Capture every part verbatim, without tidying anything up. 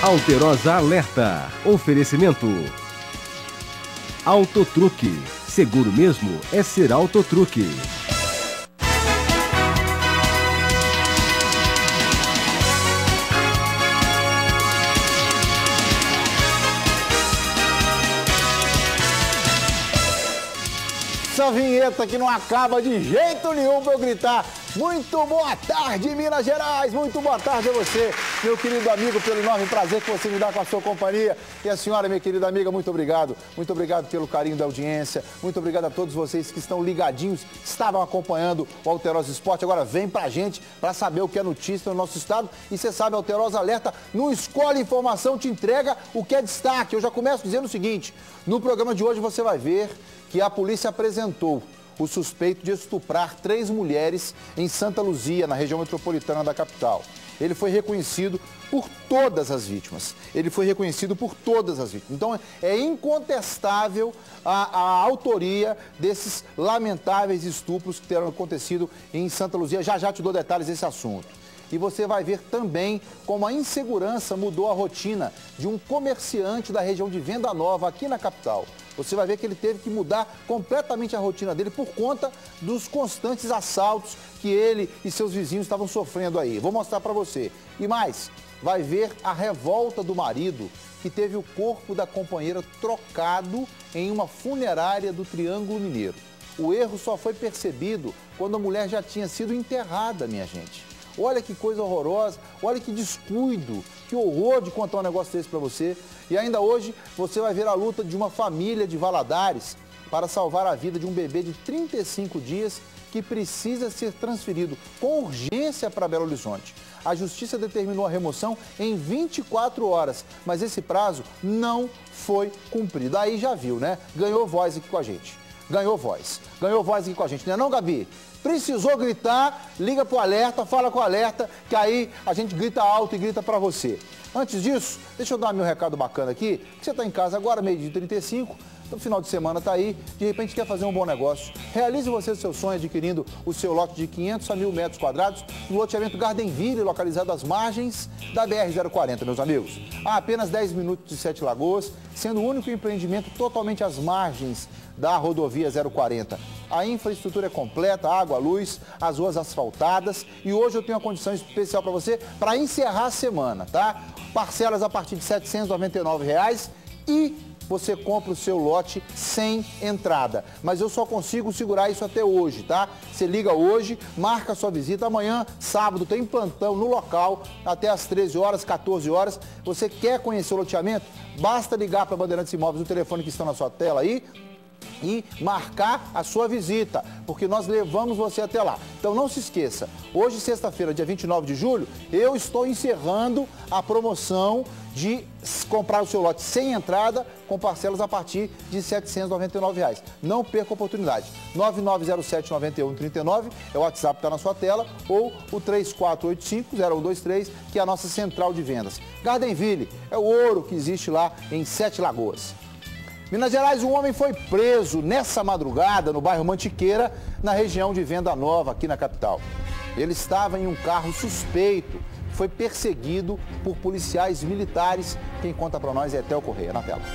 Alterosa Alerta. Oferecimento. Autotruque. Seguro mesmo é ser Autotruque. Essa vinheta que não acaba de jeito nenhum para eu gritar. Muito boa tarde, Minas Gerais. Muito boa tarde a você, meu querido amigo, pelo enorme prazer que você me dá com a sua companhia. E a senhora, minha querida amiga, muito obrigado. Muito obrigado pelo carinho da audiência. Muito obrigado a todos vocês que estão ligadinhos, estavam acompanhando o Alterosa Esporte. Agora vem pra gente para saber o que é notícia no nosso estado. E você sabe, Alterosa Alerta não escolhe informação, te entrega o que é destaque. Eu já começo dizendo o seguinte: no programa de hoje você vai ver que a polícia apresentou o suspeito de estuprar três mulheres em Santa Luzia, na região metropolitana da capital. Ele foi reconhecido por todas as vítimas. Ele foi reconhecido por todas as vítimas. Então, é incontestável a, a autoria desses lamentáveis estupros que terão acontecido em Santa Luzia. Já já te dou detalhes desse assunto. E você vai ver também como a insegurança mudou a rotina de um comerciante da região de Venda Nova, aqui na capital. Você vai ver que ele teve que mudar completamente a rotina dele por conta dos constantes assaltos que ele e seus vizinhos estavam sofrendo aí. Vou mostrar para você. E mais, vai ver a revolta do marido que teve o corpo da companheira trocado em uma funerária do Triângulo Mineiro. O erro só foi percebido quando a mulher já tinha sido enterrada, minha gente. Olha que coisa horrorosa, olha que descuido, que horror de contar um negócio desse para você. E ainda hoje você vai ver a luta de uma família de Valadares para salvar a vida de um bebê de trinta e cinco dias que precisa ser transferido com urgência para Belo Horizonte. A justiça determinou a remoção em vinte e quatro horas, mas esse prazo não foi cumprido. Aí já viu, né? Ganhou voz aqui com a gente. Ganhou voz. Ganhou voz aqui com a gente, não é não, Gabi? Precisou gritar, liga pro Alerta, fala com o Alerta, que aí a gente grita alto e grita pra você. Antes disso, deixa eu dar meu recado bacana aqui, que você tá em casa agora, meio-dia e trinta e cinco, no final de semana tá aí, de repente quer fazer um bom negócio. Realize você o seu sonho adquirindo o seu lote de quinhentos a mil metros quadrados no loteamento Gardenville, localizado às margens da B R zero quarenta, meus amigos. A apenas dez minutos de Sete Lagoas, sendo o único empreendimento totalmente às margens da rodovia zero quarenta. A infraestrutura é completa, água, luz, as ruas asfaltadas. E hoje eu tenho uma condição especial para você para encerrar a semana, tá? Parcelas a partir de setecentos e noventa e nove reais e você compra o seu lote sem entrada. Mas eu só consigo segurar isso até hoje, tá? Você liga hoje, marca a sua visita. Amanhã, sábado, tem plantão no local até às treze horas, quatorze horas. Você quer conhecer o loteamento? Basta ligar para a Bandeirantes Imóveis no telefone que está na sua tela aí e marcar a sua visita, porque nós levamos você até lá. Então não se esqueça, hoje, sexta-feira, dia vinte e nove de julho, eu estou encerrando a promoção de comprar o seu lote sem entrada, com parcelas a partir de setecentos e noventa e nove reais. Não perca a oportunidade. nove nove zero sete, nove um três nove é o WhatsApp que está na sua tela, ou o três quatro oito cinco, zero um dois três, que é a nossa central de vendas. Gardenville é o ouro que existe lá em Sete Lagoas. Minas Gerais, um homem foi preso nessa madrugada no bairro Mantiqueira, na região de Venda Nova, aqui na capital. Ele estava em um carro suspeito, foi perseguido por policiais militares. Quem conta para nós é Etel Correia, na tela.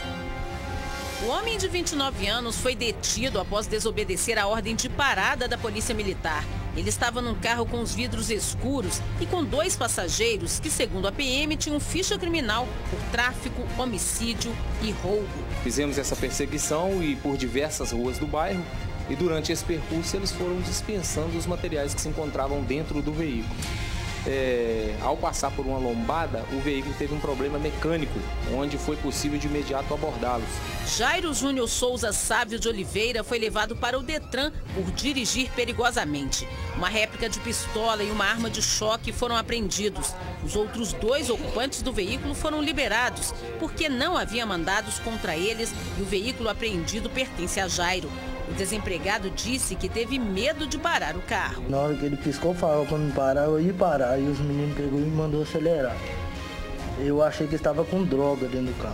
O homem de vinte e nove anos foi detido após desobedecer a ordem de parada da Polícia Militar. Ele estava num carro com os vidros escuros e com dois passageiros que, segundo a P M, tinham ficha criminal por tráfico, homicídio e roubo. Fizemos essa perseguição e por diversas ruas do bairro, e durante esse percurso eles foram dispensando os materiais que se encontravam dentro do veículo. É, ao passar por uma lombada, o veículo teve um problema mecânico, onde foi possível de imediato abordá-los. Jairo Júnior Souza Sávio de Oliveira foi levado para o Detran por dirigir perigosamente. Uma réplica de pistola e uma arma de choque foram apreendidos. Os outros dois ocupantes do veículo foram liberados, porque não havia mandados contra eles e o veículo apreendido pertence a Jairo. O desempregado disse que teve medo de parar o carro. Na hora que ele piscou o farol para me parar, eu ia parar. Aí os meninos pegou e me mandou acelerar. Eu achei que estava com droga dentro do carro.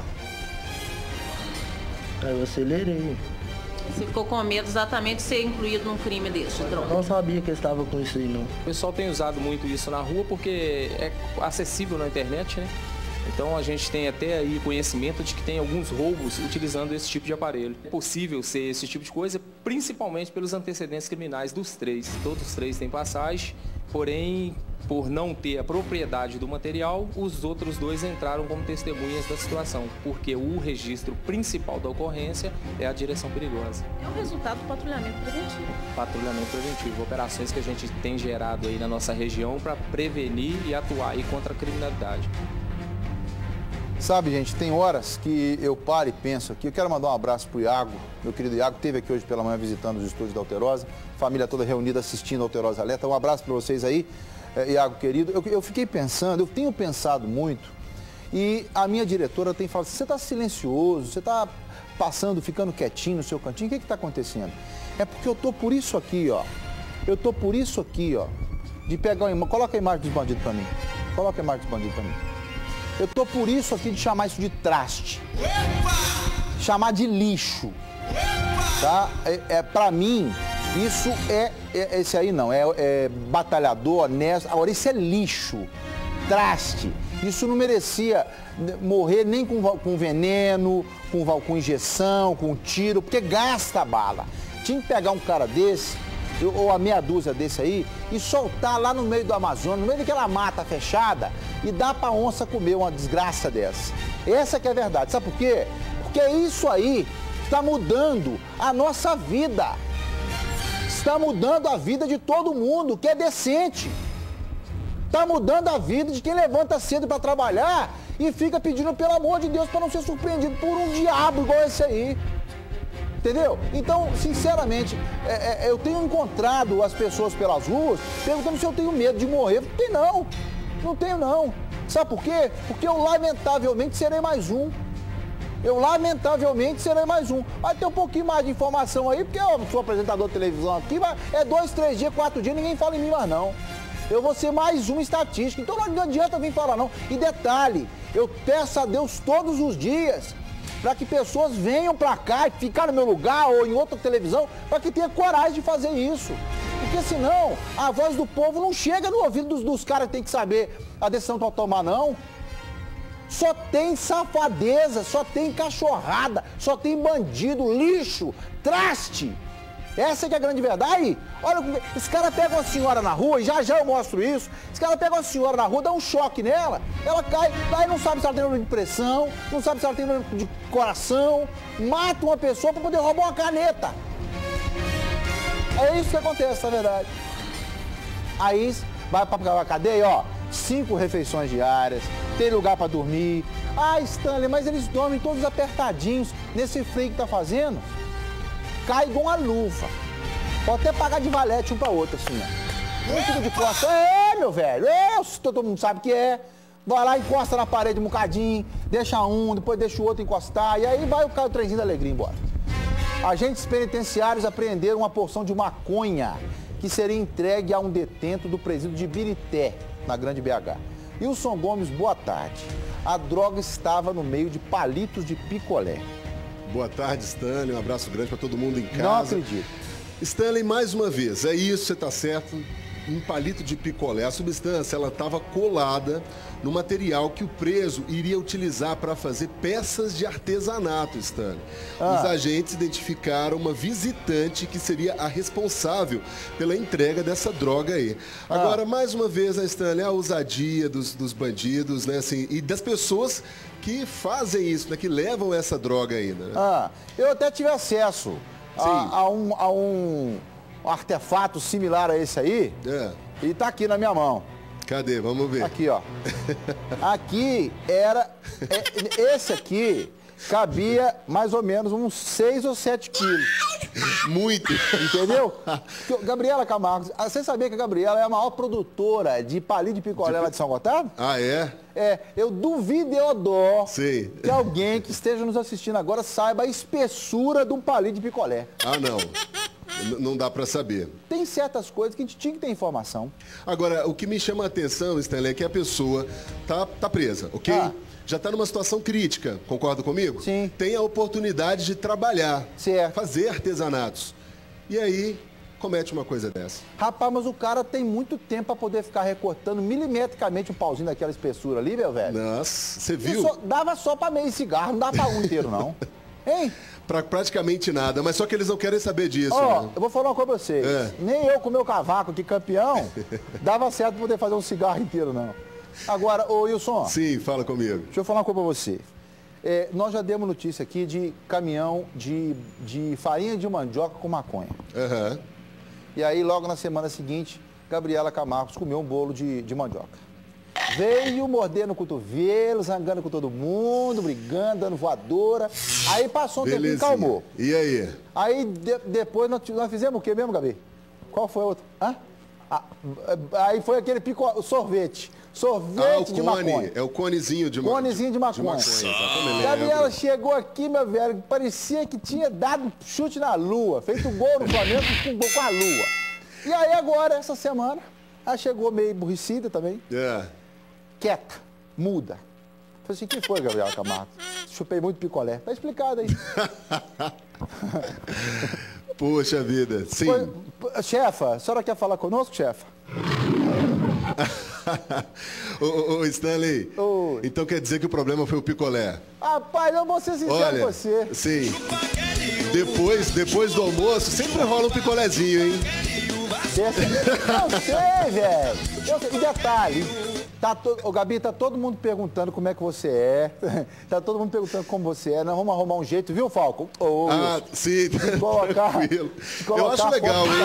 Aí eu acelerei. Você ficou com medo exatamente de ser incluído num crime desse, de droga? Eu não sabia que ele estava com isso aí, não. O pessoal tem usado muito isso na rua porque é acessível na internet, né? Então a gente tem até aí conhecimento de que tem alguns roubos utilizando esse tipo de aparelho. É possível ser esse tipo de coisa, principalmente pelos antecedentes criminais dos três. Todos os três têm passagem, porém, por não ter a propriedade do material, os outros dois entraram como testemunhas da situação, porque o registro principal da ocorrência é a direção perigosa. É o resultado do patrulhamento preventivo. Patrulhamento preventivo, operações que a gente tem gerado aí na nossa região para prevenir e atuar aí contra a criminalidade. Sabe, gente, tem horas que eu paro e penso aqui. Eu quero mandar um abraço pro Iago, meu querido Iago, esteve aqui hoje pela manhã visitando os estúdios da Alterosa, família toda reunida assistindo a Alterosa Alerta. Um abraço para vocês aí, é, Iago, querido. Eu, eu fiquei pensando, eu tenho pensado muito, e a minha diretora tem falado, você está silencioso, você está passando, ficando quietinho no seu cantinho, o que está acontecendo? É porque eu tô por isso aqui, ó. Eu tô por isso aqui, ó, de pegar uma imagem. Coloca a imagem dos bandidos para mim. Coloca a imagem dos bandidos para mim. Eu tô por isso aqui de chamar isso de traste. Epa! Chamar de lixo. Epa! Tá? É, é, pra mim, isso é, é... Esse aí não, é, é batalhador, honesto. Agora, isso é lixo. Traste. Isso não merecia morrer nem com, com veneno, com, com injeção, com tiro, porque gasta bala. Tinha que pegar um cara desse, ou a meia dúzia desse aí, e soltar lá no meio do Amazonas, no meio daquela mata fechada, e dar pra onça comer uma desgraça dessa. Essa que é a verdade. Sabe por quê? Porque isso aí está mudando a nossa vida. Está mudando a vida de todo mundo que é decente. Está mudando a vida de quem levanta cedo para trabalhar e fica pedindo, pelo amor de Deus, para não ser surpreendido por um diabo igual esse aí. Entendeu? Então, sinceramente, é, é, eu tenho encontrado as pessoas pelas ruas perguntando se eu tenho medo de morrer. Não tenho não, não tenho não. Sabe por quê? Porque eu lamentavelmente serei mais um. Eu lamentavelmente serei mais um. Vai ter um pouquinho mais de informação aí, porque eu sou apresentador de televisão aqui, mas é dois, três dias, quatro dias, ninguém fala em mim mais não. Eu vou ser mais uma estatística, então não adianta vir falar não. E detalhe, eu peço a Deus todos os dias para que pessoas venham para cá e ficar no meu lugar ou em outra televisão, para que tenha coragem de fazer isso. Porque senão a voz do povo não chega no ouvido dos, dos caras que tem que saber a decisão para tomar, não. Só tem safadeza, só tem cachorrada, só tem bandido, lixo, traste. Essa que é a grande verdade. Olha, esse cara pega uma senhora na rua, e já já eu mostro isso, esse cara pega uma senhora na rua, dá um choque nela, ela cai, daí não sabe se ela tem problema de pressão, não sabe se ela tem problema de coração, mata uma pessoa para poder roubar uma caneta. É isso que acontece, na verdade. Aí vai para a cadeia, ó, cinco refeições diárias, tem lugar para dormir. Ah, Stanley, mas eles dormem todos apertadinhos nesse frio que tá fazendo. Cai igual uma luva. Pode até pagar de valete um para outro, assim, ó. Um fica de costa. É, meu velho, é, todo mundo sabe que é. Vai lá, encosta na parede um bocadinho, deixa um, depois deixa o outro encostar, e aí vai o, o trenzinho da alegria embora. Agentes penitenciários apreenderam uma porção de maconha que seria entregue a um detento do presídio de Birité, na Grande B H. Wilson Gomes, boa tarde. A droga estava no meio de palitos de picolé. Boa tarde, Stanley. Um abraço grande para todo mundo em casa. Não acredito. Stanley, mais uma vez, é isso, você está certo. Um palito de picolé. A substância, ela estava colada no material que o preso iria utilizar para fazer peças de artesanato, Stanley. Ah. Os agentes identificaram uma visitante que seria a responsável pela entrega dessa droga aí. Agora, ah. mais uma vez, né, Stanley, a ousadia dos, dos bandidos, né, assim, e das pessoas que fazem isso, né, que levam essa droga aí, né? Ah, eu até tive acesso a, a, um, a um artefato similar a esse aí, é. E tá aqui na minha mão. Cadê? Vamos ver. Aqui, ó. Aqui era... É, esse aqui cabia mais ou menos uns seis ou sete quilos. Muito. Entendeu? Gabriela Camargo, você sabia que a Gabriela é a maior produtora de palito de picolé de... lá de São Gotardo? Ah, é? É, eu duvido e eu dó Sim. que alguém que esteja nos assistindo agora saiba a espessura de um palito de picolé. Ah, não. Não dá para saber. Tem certas coisas que a gente tinha que ter informação. Agora, o que me chama a atenção, Stanley, é que a pessoa tá, tá presa, ok? Ah. Já está numa situação crítica, concorda comigo? Sim. Tem a oportunidade de trabalhar, certo. Fazer artesanatos. E aí, comete uma coisa dessa. Rapaz, mas o cara tem muito tempo para poder ficar recortando milimetricamente um pauzinho daquela espessura ali, meu velho. Nossa, você viu? Só, dava só para meio cigarro, não dava para um inteiro, não. Hein? Pra praticamente nada, mas só que eles não querem saber disso. Ó, né? eu vou falar uma coisa pra vocês. É. Nem eu com o meu cavaco aqui, campeão, dava certo pra poder fazer um cigarro inteiro, não. Agora, ô Wilson. Sim, fala comigo. Deixa eu falar uma coisa pra você. É, nós já demos notícia aqui de caminhão de, de farinha de mandioca com maconha. Aham. Uhum. E aí, logo na semana seguinte, Gabriela Camargos comeu um bolo de, de mandioca. Veio mordendo o cotovelo, zangando com todo mundo, brigando, dando voadora. Aí passou um tempinho e calmou. E aí? Aí de, depois nós, nós fizemos o quê mesmo, Gabi? Qual foi a outra? Hã? Ah, aí foi aquele pico, sorvete. Sorvete ah, o de cone, maconha. É o conezinho de, conezinho de maconha. De maconha, exatamente. Gabriela chegou aqui, meu velho, parecia que tinha dado chute na lua, feito gol no Flamengo com, com a lua. E aí agora, essa semana, ela chegou meio aborrecida também. É. Quieta, muda. Falei assim, o que foi, Gabriela Camargo? Chupei muito picolé. Tá explicado aí. Poxa vida, sim. Foi, chefa, a senhora quer falar conosco, chefa? ô, ô, ô, Stanley, Oi. Então quer dizer que o problema foi o picolé? Rapaz, eu vou ser sincero Olha, com você. Sim. Depois, depois do almoço, sempre rola um picolézinho, hein? Eu sei, velho. E detalhe, tá to... Ô, Gabi, tá todo mundo perguntando como é que você é. Tá todo mundo perguntando como você é. Nós vamos arrumar um jeito, viu, Falco? Oh, ah, sim. De colocar, de colocar eu acho legal, hein?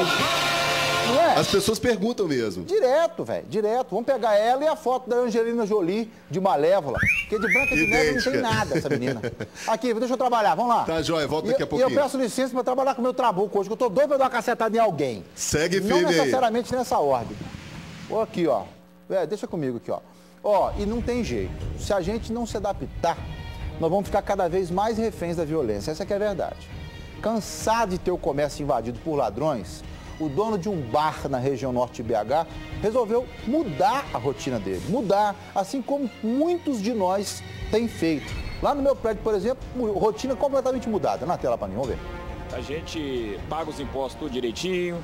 Não é? As pessoas perguntam mesmo. Direto, velho, direto. Vamos pegar ela e a foto da Angelina Jolie de Malévola. Porque de Branca de Neve não tem nada, essa menina. Aqui, deixa eu trabalhar, vamos lá. Tá, joia, volta e, daqui a pouquinho. E eu peço licença para trabalhar com o meu trabuco hoje, que eu tô doido pra dar uma cacetada em alguém. Segue firme aí. Não necessariamente nessa ordem. Ó, aqui, ó. É, deixa comigo aqui, ó. Ó, e não tem jeito. Se a gente não se adaptar, nós vamos ficar cada vez mais reféns da violência. Essa que é a verdade. Cansado de ter o comércio invadido por ladrões, o dono de um bar na região norte de B H resolveu mudar a rotina dele. Mudar, assim como muitos de nós têm feito. Lá no meu prédio, por exemplo, rotina completamente mudada. Na tela para mim, vamos ver. A gente paga os impostos tudo direitinho,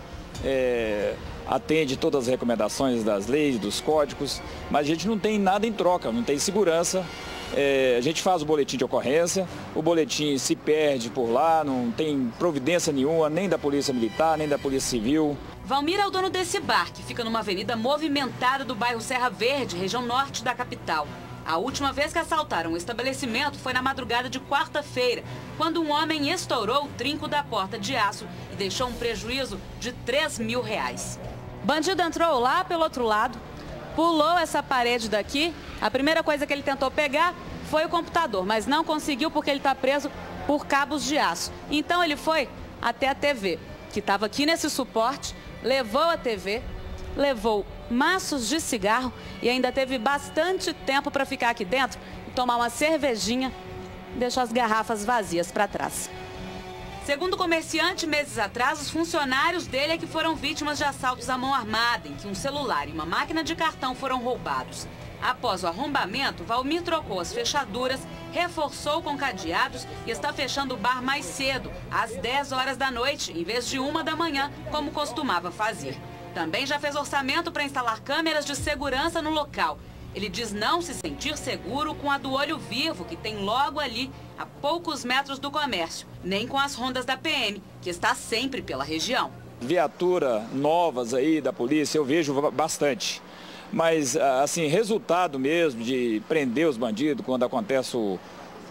é, atende todas as recomendações das leis, dos códigos, mas a gente não tem nada em troca, não tem segurança. É, a gente faz o boletim de ocorrência, o boletim se perde por lá, não tem providência nenhuma, nem da Polícia Militar, nem da Polícia Civil. Valmir é o dono desse bar, que fica numa avenida movimentada do bairro Serra Verde, região norte da capital. A última vez que assaltaram o estabelecimento foi na madrugada de quarta-feira, quando um homem estourou o trinco da porta de aço e deixou um prejuízo de três mil reais. Bandido entrou lá pelo outro lado, pulou essa parede daqui. A primeira coisa que ele tentou pegar foi o computador, mas não conseguiu porque ele está preso por cabos de aço. Então ele foi até a T V, que estava aqui nesse suporte, levou a T V, levou maços de cigarro e ainda teve bastante tempo para ficar aqui dentro e tomar uma cervejinha e deixar as garrafas vazias para trás. Segundo o comerciante, meses atrás, os funcionários dele é que foram vítimas de assaltos à mão armada, em que um celular e uma máquina de cartão foram roubados. Após o arrombamento, Valmir trocou as fechaduras, reforçou com cadeados e está fechando o bar mais cedo, às dez horas da noite, em vez de uma da manhã, como costumava fazer. Também já fez orçamento para instalar câmeras de segurança no local. Ele diz não se sentir seguro com a do Olho Vivo, que tem logo ali, a poucos metros do comércio, nem com as rondas da P M, que está sempre pela região. Viatura novas aí da polícia eu vejo bastante. Mas, assim, resultado mesmo de prender os bandidos quando acontece o,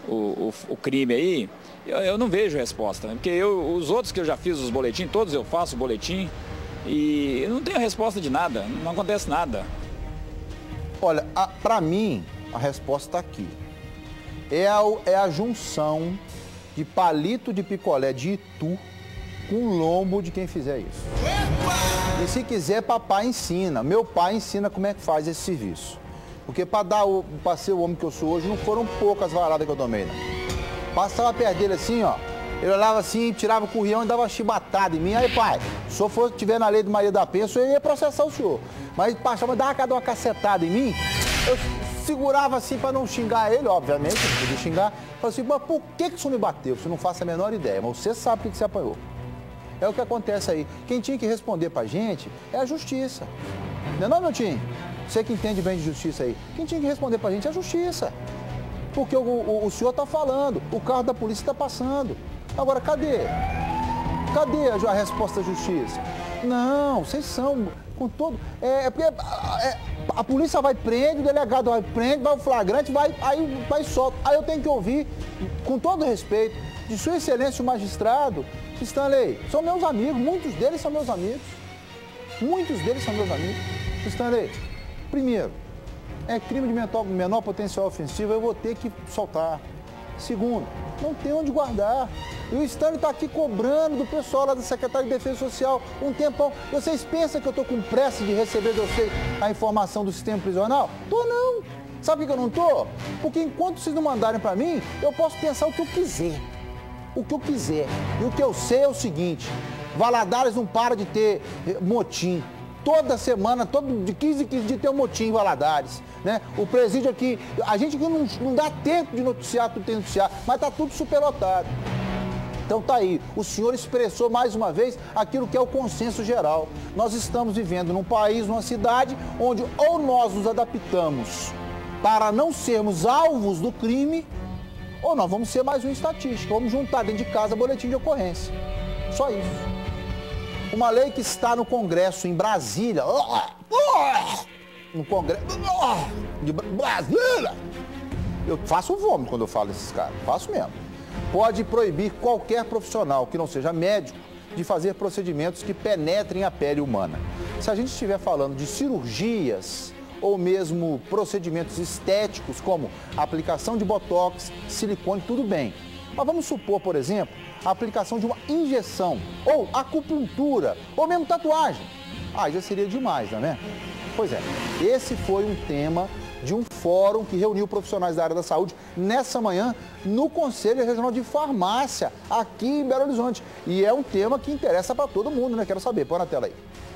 o, o crime aí, eu, eu não vejo resposta. Porque eu, os outros que eu já fiz os boletins, todos eu faço o boletim e eu não tenho resposta de nada, não acontece nada. Olha, para mim, a resposta está aqui. É a, é a junção de palito de picolé de Itu com lombo de quem fizer isso. E se quiser, papai ensina. Meu pai ensina como é que faz esse serviço. Porque para dar o, para ser o homem que eu sou hoje, não foram poucas varadas que eu tomei, não. Passava perto dele assim, ó. Ele olhava assim, tirava o currião e dava uma chibatada em mim. Aí, pai, se eu for tiver na lei de Maria da Penha, o senhor ia processar o senhor. Mas passava, dava cada uma cacetada em mim. Eu segurava assim para não xingar ele, obviamente, não podia xingar. Falei assim, mas por que, que o senhor me bateu? Você não faça a menor ideia, mas você sabe o que, que você apanhou. É o que acontece aí. Quem tinha que responder pra gente é a justiça. Não é não, meu time? Você que entende bem de justiça aí. Quem tinha que responder pra gente é a justiça. Porque o, o, o senhor tá falando, o carro da polícia tá passando. Agora, cadê? Cadê a resposta da justiça? Não, vocês são, com todo... É, é porque é, a polícia vai prende, o delegado vai prende, vai o flagrante, vai, aí vai solta. Aí eu tenho que ouvir, com todo respeito, de sua excelência o magistrado, Stanley, são meus amigos, muitos deles são meus amigos. Muitos deles são meus amigos. Stanley, primeiro, é crime de menor, menor potencial ofensivo, eu vou ter que soltar. Segundo, não tem onde guardar. E o Stanley está aqui cobrando do pessoal lá da Secretaria de Defesa Social um tempão. Vocês pensam que eu estou com pressa de receber de vocês a informação do sistema prisional? Tô não. Sabe por que eu não tô? Porque enquanto vocês não mandarem para mim, eu posso pensar o que eu quiser. O que eu quiser. E o que eu sei é o seguinte, Valadares não para de ter motim. Toda semana, todo, de quinze em quinze dias tem um motim em Valadares. Né? O presídio aqui, a gente aqui não, não dá tempo de noticiar, tudo tem que noticiar, mas tá tudo superlotado. Então tá aí, o senhor expressou mais uma vez aquilo que é o consenso geral. Nós estamos vivendo num país, numa cidade, onde ou nós nos adaptamos para não sermos alvos do crime, ou nós vamos ser mais uma estatística, vamos juntar dentro de casa boletim de ocorrência. Só isso. Uma lei que está no Congresso em Brasília, no Congresso de Brasília, eu faço um vômito quando eu falo desses caras, faço mesmo. Pode proibir qualquer profissional que não seja médico de fazer procedimentos que penetrem a pele humana. Se a gente estiver falando de cirurgias ou mesmo procedimentos estéticos, como aplicação de botox, silicone, tudo bem. Mas vamos supor, por exemplo, a aplicação de uma injeção, ou acupuntura, ou mesmo tatuagem. Ah, já seria demais, não é? Pois é, esse foi um tema de um fórum que reuniu profissionais da área da saúde nessa manhã no Conselho Regional de Farmácia, aqui em Belo Horizonte. E é um tema que interessa para todo mundo, né? Quero saber, põe na tela aí.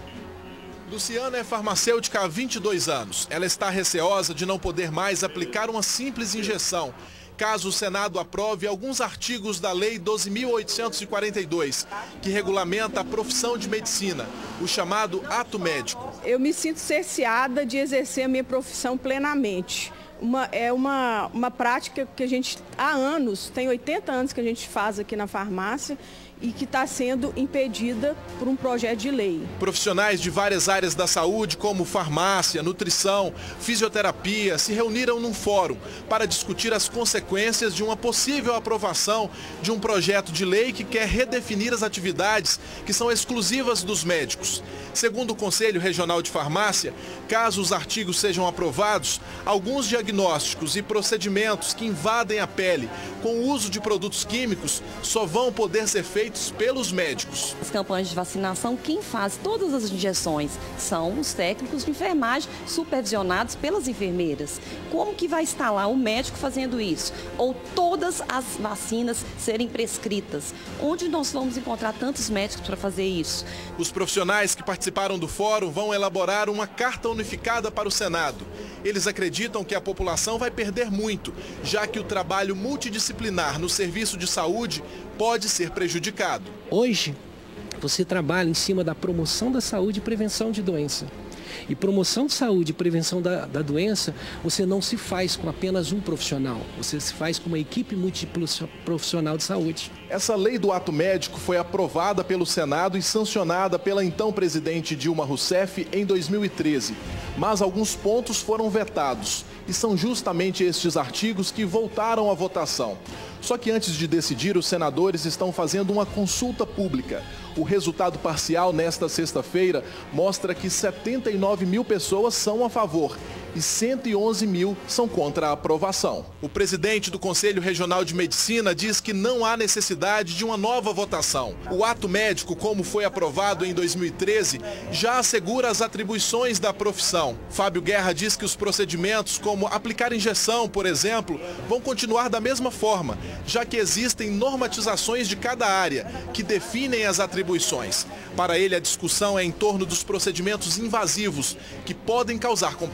Luciana é farmacêutica há vinte e dois anos. Ela está receosa de não poder mais aplicar uma simples injeção, caso o Senado aprove alguns artigos da Lei doze mil oitocentos e quarenta e dois, que regulamenta a profissão de medicina, o chamado ato médico. Eu me sinto cerceada de exercer a minha profissão plenamente. Uma, é uma, uma prática que a gente, há anos, tem oitenta anos que a gente faz aqui na farmácia, e que está sendo impedida por um projeto de lei. Profissionais de várias áreas da saúde, como farmácia, nutrição, fisioterapia, se reuniram num fórum para discutir as consequências de uma possível aprovação de um projeto de lei que quer redefinir as atividades que são exclusivas dos médicos. Segundo o Conselho Regional de Farmácia, caso os artigos sejam aprovados, alguns diagnósticos e procedimentos que invadem a pele com o uso de produtos químicos só vão poder ser feitos pelos médicos. As campanhas de vacinação, quem faz todas as injeções são os técnicos de enfermagem supervisionados pelas enfermeiras. Como que vai estar lá o médico fazendo isso? Ou todas as vacinas serem prescritas? Onde nós vamos encontrar tantos médicos para fazer isso? Os profissionais que participaram do fórum vão elaborar uma carta unificada para o Senado. Eles acreditam que a população vai perder muito, já que o trabalho multidisciplinar no serviço de saúde pode ser prejudicado. Hoje, você trabalha em cima da promoção da saúde e prevenção de doença. E promoção de saúde e prevenção da, da doença, você não se faz com apenas um profissional, você se faz com uma equipe multiprofissional de saúde. Essa lei do ato médico foi aprovada pelo Senado e sancionada pela então presidente Dilma Rousseff em dois mil e treze. Mas alguns pontos foram vetados e são justamente estes artigos que voltaram à votação. Só que antes de decidir, os senadores estão fazendo uma consulta pública. O resultado parcial nesta sexta-feira mostra que setenta e nove mil pessoas são a favor e cento e onze mil são contra a aprovação. O presidente do Conselho Regional de Medicina diz que não há necessidade de uma nova votação. O ato médico, como foi aprovado em dois mil e treze, já assegura as atribuições da profissão. Fábio Guerra diz que os procedimentos, como aplicar injeção, por exemplo, vão continuar da mesma forma, já que existem normatizações de cada área que definem as atribuições. Para ele, a discussão é em torno dos procedimentos invasivos, que podem causar complicações.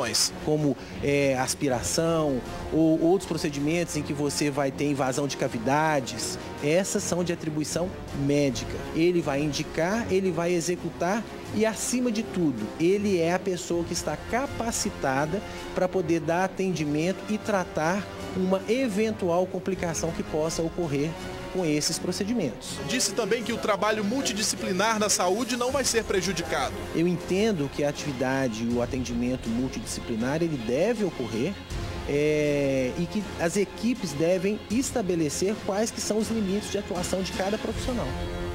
atribuições. Como é, aspiração ou outros procedimentos em que você vai ter invasão de cavidades, essas são de atribuição médica. Ele vai indicar, ele vai executar e, acima de tudo, ele é a pessoa que está capacitada para poder dar atendimento e tratar uma eventual complicação que possa ocorrer com esses procedimentos. Disse também que o trabalho multidisciplinar na saúde não vai ser prejudicado. Eu entendo que a atividade e o atendimento multidisciplinar ele deve ocorrer é, e que as equipes devem estabelecer quais que são os limites de atuação de cada profissional.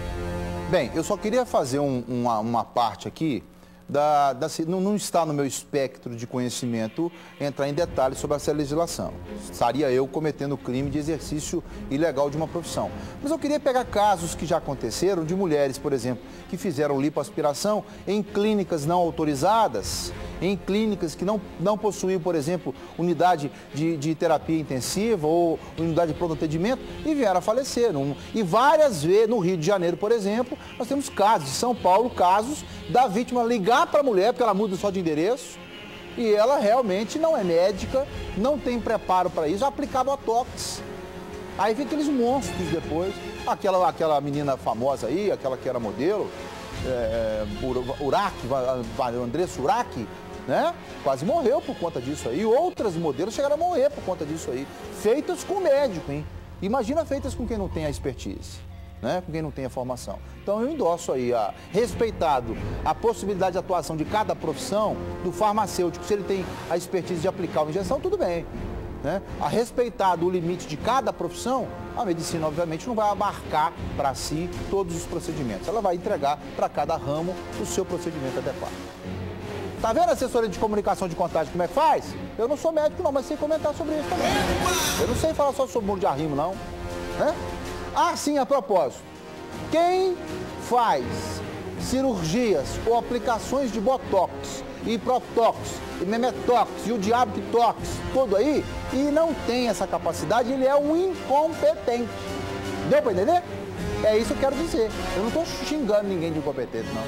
Bem, eu só queria fazer um, uma, uma parte aqui. Da, da, não, não está no meu espectro de conhecimento entrar em detalhes sobre essa legislação. Estaria eu cometendo crime de exercício ilegal de uma profissão. Mas eu queria pegar casos que já aconteceram de mulheres, por exemplo, que fizeram lipoaspiração em clínicas não autorizadas, em clínicas que não, não possuíam, por exemplo, unidade de, de terapia intensiva ou unidade de pronto atendimento e vieram a falecer. Um, e várias vezes, no Rio de Janeiro, por exemplo, nós temos casos, de São Paulo, casos da vítima ligar para a mulher, porque ela muda só de endereço, e ela realmente não é médica, não tem preparo para isso, aplicar botox. Aí vem aqueles monstros depois. Aquela, aquela menina famosa aí, aquela que era modelo, é, Urach, Andressa Urach, né? Quase morreu por conta disso aí. Outras modelos chegaram a morrer por conta disso aí. Feitas com médico, hein? Imagina feitas com quem não tem a expertise, né? Com quem não tem a formação. Então eu endosso aí, a, respeitado a possibilidade de atuação de cada profissão, do farmacêutico, se ele tem a expertise de aplicar uma injeção, tudo bem. Né? A respeitado o limite de cada profissão, a medicina obviamente não vai abarcar para si todos os procedimentos. Ela vai entregar para cada ramo o seu procedimento adequado. Tá vendo a assessoria de comunicação de contágio como é que faz? Eu não sou médico não, mas sei comentar sobre isso também. Eu não sei falar só sobre muro de arrimo não. Né? Ah, sim, a propósito. Quem faz cirurgias ou aplicações de botox e protox e memetox e o diabo que tox, tudo aí, e não tem essa capacidade, ele é um incompetente. Deu para entender? É isso que eu quero dizer. Eu não estou xingando ninguém de incompetente, não.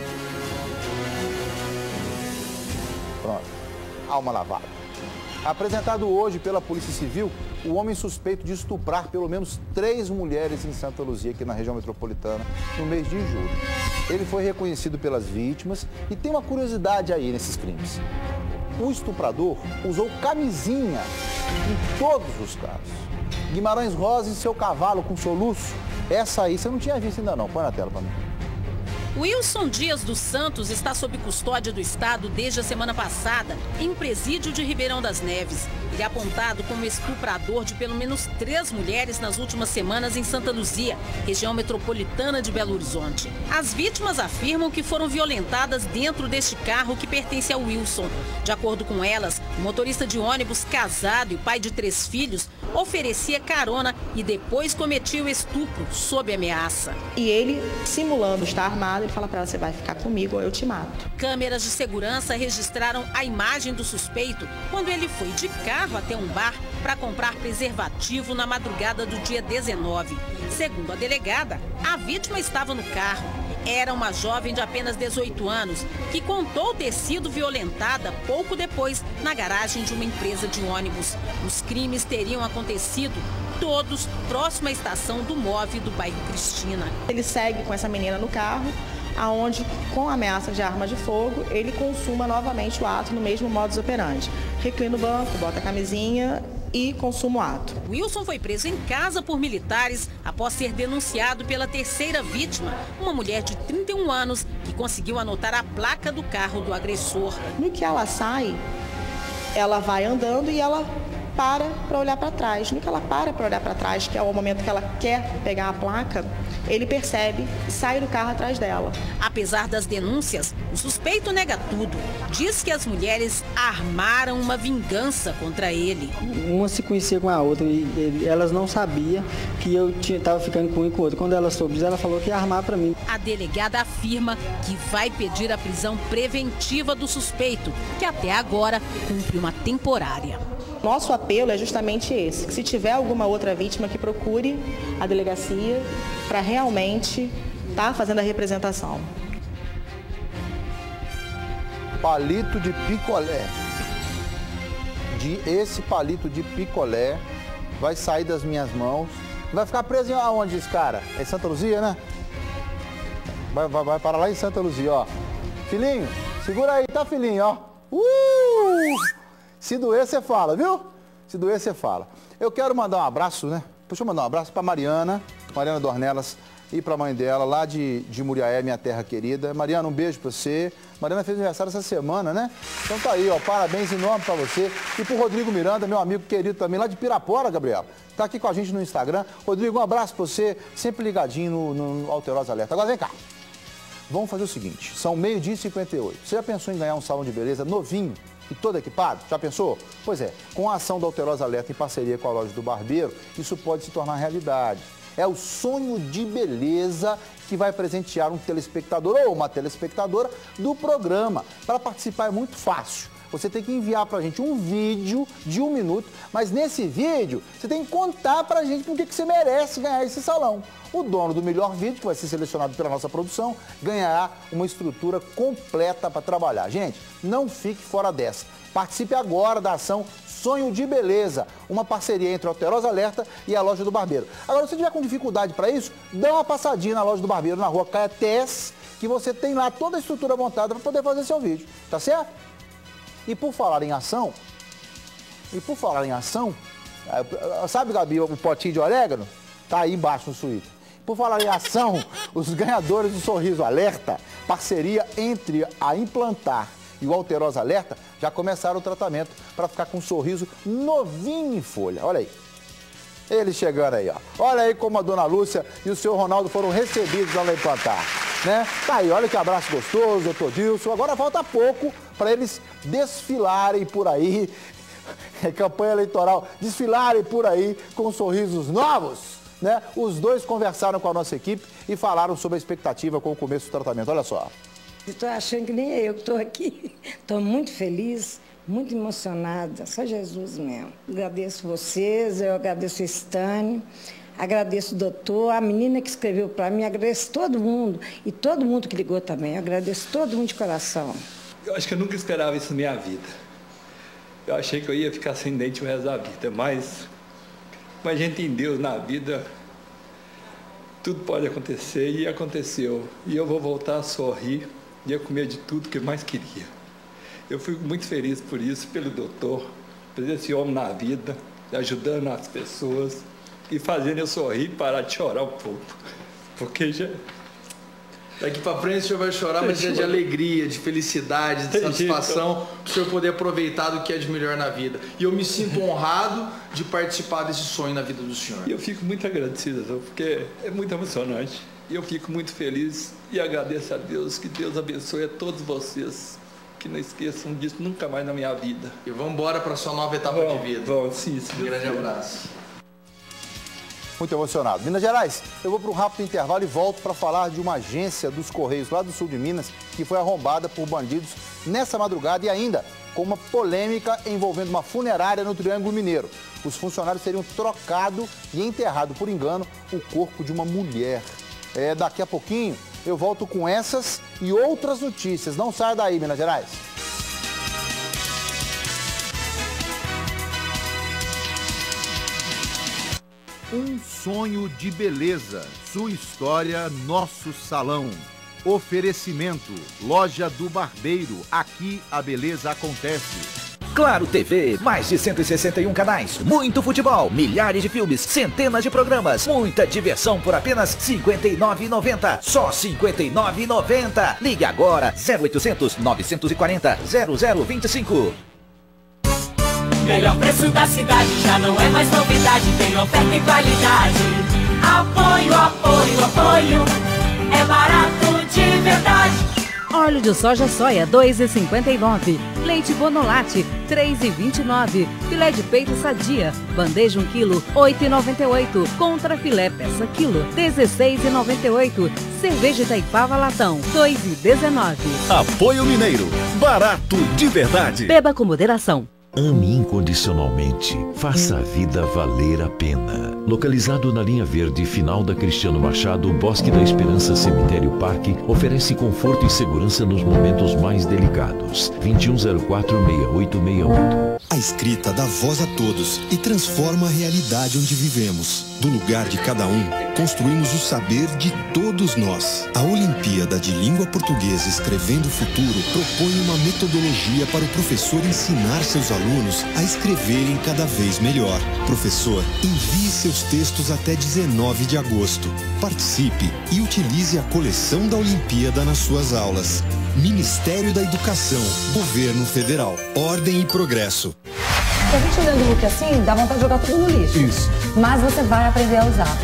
Pronto. Alma lavada. Apresentado hoje pela Polícia Civil, o homem suspeito de estuprar pelo menos três mulheres em Santa Luzia, aqui na região metropolitana, no mês de julho. Ele foi reconhecido pelas vítimas e tem uma curiosidade aí nesses crimes. O estuprador usou camisinha em todos os casos. Guimarães Rosa e seu cavalo com soluço, essa aí você não tinha visto ainda não. Põe na tela para mim. Wilson Dias dos Santos está sob custódia do Estado desde a semana passada, em um presídio de Ribeirão das Neves. Ele é apontado como estuprador de pelo menos três mulheres nas últimas semanas em Santa Luzia, região metropolitana de Belo Horizonte. As vítimas afirmam que foram violentadas dentro deste carro que pertence ao Wilson. De acordo com elas, o motorista de ônibus, casado e pai de três filhos, oferecia carona e depois cometia o estupro sob ameaça. E ele, simulando estar armado, ele fala para ela: você vai ficar comigo ou eu te mato. Câmeras de segurança registraram a imagem do suspeito quando ele foi de carro até um bar para comprar preservativo na madrugada do dia dezenove. Segundo a delegada, a vítima estava no carro. Era uma jovem de apenas dezoito anos que contou ter sido violentada pouco depois na garagem de uma empresa de ônibus. Os crimes teriam acontecido todos próximo à estação do M O V do bairro Cristina. Ele segue com essa menina no carro, aonde, com ameaça de arma de fogo, ele consuma novamente o ato no mesmo modus operandi. Reclina o banco, bota a camisinha e consuma o ato. Wilson foi preso em casa por militares após ser denunciado pela terceira vítima, uma mulher de trinta e um anos que conseguiu anotar a placa do carro do agressor. No que ela sai, ela vai andando e ela para para olhar para trás. No que ela para para olhar para trás, que é o momento que ela quer pegar a placa, ele percebe e sai do carro atrás dela. Apesar das denúncias, o suspeito nega tudo. Diz que as mulheres armaram uma vingança contra ele. Uma se conhecia com a outra e elas não sabiam que eu estava ficando com um e com o outro. Quando ela soube disso, ela falou que ia armar para mim. A delegada afirma que vai pedir a prisão preventiva do suspeito, que até agora cumpre uma temporária. Nosso apelo é justamente esse, que se tiver alguma outra vítima que procure a delegacia para realmente estar fazendo a representação. Palito de picolé. de esse palito de picolé vai sair das minhas mãos. Vai ficar preso em aonde esse cara? É em Santa Luzia, né? Vai, vai, vai parar lá em Santa Luzia, ó. Filhinho, segura aí, tá, filhinho, ó. Uh! Se doer, você fala, viu? Se doer, você fala. Eu quero mandar um abraço, né? Deixa eu mandar um abraço pra Mariana, Mariana Dornelas, e pra mãe dela, lá de, de Muriaé, minha terra querida. Mariana, um beijo pra você. Mariana fez aniversário essa semana, né? Então tá aí, ó, parabéns enorme pra você. E pro Rodrigo Miranda, meu amigo querido também, lá de Pirapora, Gabriela. Tá aqui com a gente no Instagram. Rodrigo, um abraço pra você, sempre ligadinho no, no Alterosa Alerta. Agora vem cá. Vamos fazer o seguinte, são meio-dia e cinquenta e oito. Você já pensou em ganhar um salão de beleza novinho e todo equipado? Já pensou? Pois é, com a ação da Alterosa Alerta em parceria com a loja do Barbeiro, isso pode se tornar realidade. É o sonho de beleza que vai presentear um telespectador ou uma telespectadora do programa. Para participar é muito fácil. Você tem que enviar pra gente um vídeo de um minuto, mas nesse vídeo você tem que contar pra gente por que você merece ganhar esse salão. O dono do melhor vídeo, que vai ser selecionado pela nossa produção, ganhará uma estrutura completa para trabalhar. Gente, não fique fora dessa. Participe agora da ação Sonho de Beleza, uma parceria entre a Alterosa Alerta e a loja do Barbeiro. Agora, se você tiver com dificuldade para isso, dá uma passadinha na loja do Barbeiro, na rua Caetés, que você tem lá toda a estrutura montada para poder fazer seu vídeo, tá certo? E por falar em ação, e por falar em ação, sabe, Gabi, o potinho de orégano? Tá aí embaixo no suíte. Por falar em ação, os ganhadores do Sorriso Alerta, parceria entre a Implantar e o Alterosa Alerta, já começaram o tratamento para ficar com um sorriso novinho em folha. Olha aí. Eles chegando aí, ó. Olha aí como a dona Lúcia e o senhor Ronaldo foram recebidos lá na Implantar, né? Tá aí, olha que abraço gostoso, doutor Dilson. Agora falta pouco para eles desfilarem por aí, é campanha eleitoral, desfilarem por aí com sorrisos novos, né? Os dois conversaram com a nossa equipe e falaram sobre a expectativa com o começo do tratamento. Olha só. Estou achando que nem eu que estou aqui. Estou muito feliz, muito emocionada. Só Jesus mesmo. Agradeço vocês, eu agradeço o Estânio, agradeço o doutor, a menina que escreveu para mim, agradeço todo mundo e todo mundo que ligou também. Agradeço todo mundo de coração. Eu acho que eu nunca esperava isso na minha vida. Eu achei que eu ia ficar sem dente o resto da vida, mas, mas a gente tem Deus na vida, tudo pode acontecer e aconteceu. E eu vou voltar a sorrir. Ia comer de tudo que eu mais queria. Eu fico muito feliz por isso, pelo doutor, por esse homem na vida, ajudando as pessoas e fazendo eu sorrir e parar de chorar um pouco. Porque já... Daqui para frente o senhor vai chorar, mas é de alegria, de felicidade, de satisfação, para o senhor poder aproveitar do que é de melhor na vida. E eu me sinto honrado de participar desse sonho na vida do senhor. E eu fico muito agradecido, porque é muito emocionante. E eu fico muito feliz e agradeço a Deus, que Deus abençoe a todos vocês, que não esqueçam disso nunca mais na minha vida. E vamos embora para a sua nova etapa vamos, de vida. Vamos, sim, sim. Um grande abraço. Muito emocionado. Minas Gerais, eu vou para um rápido intervalo e volto para falar de uma agência dos Correios lá do sul de Minas que foi arrombada por bandidos nessa madrugada e ainda com uma polêmica envolvendo uma funerária no Triângulo Mineiro. Os funcionários teriam trocado e enterrado por engano o corpo de uma mulher. É, daqui a pouquinho eu volto com essas e outras notícias. Não saia daí, Minas Gerais. Um sonho de beleza. Sua história, nosso salão. Oferecimento. Loja do Barbeiro. Aqui a beleza acontece. Claro T V, mais de cento e sessenta e um canais, muito futebol, milhares de filmes, centenas de programas, muita diversão por apenas cinquenta e nove reais e noventa centavos. Só cinquenta e nove reais e noventa centavos. Ligue agora, zero oitocentos, novecentos e quarenta, zero zero vinte e cinco. Melhor preço da cidade, já não é mais novidade, tem oferta e qualidade. Apoio, apoio, apoio, é barato de verdade. Óleo de soja soia dois reais e cinquenta e nove centavos. Leite Bonolate três reais e vinte e nove centavos. Filé de peito Sadia, bandeja um quilo, oito reais e noventa e oito centavos. Contra filé peça quilo, dezesseis reais e noventa e oito centavos. Cerveja Itaipava latão, dois reais e dezenove centavos. Apoio Mineiro, barato de verdade. Beba com moderação. Ame incondicionalmente. Faça a vida valer a pena. Localizado na linha verde, final da Cristiano Machado, Bosque da Esperança Cemitério Parque oferece conforto e segurança nos momentos mais delicados. vinte e um zero quatro, seis oito seis oito. A escrita dá voz a todos e transforma a realidade onde vivemos. Do lugar de cada um, construímos o saber de todos nós. A Olimpíada de Língua Portuguesa Escrevendo o Futuro propõe uma metodologia para o professor ensinar seus alunos a escreverem cada vez melhor. Professor, envie seus textos até dezenove de agosto. Participe e utilize a coleção da Olimpíada nas suas aulas. Ministério da Educação, Governo Federal, Ordem e Progresso. Se a gente olhando o look assim, dá vontade de jogar tudo no lixo. Isso. Mas você vai aprender a usar.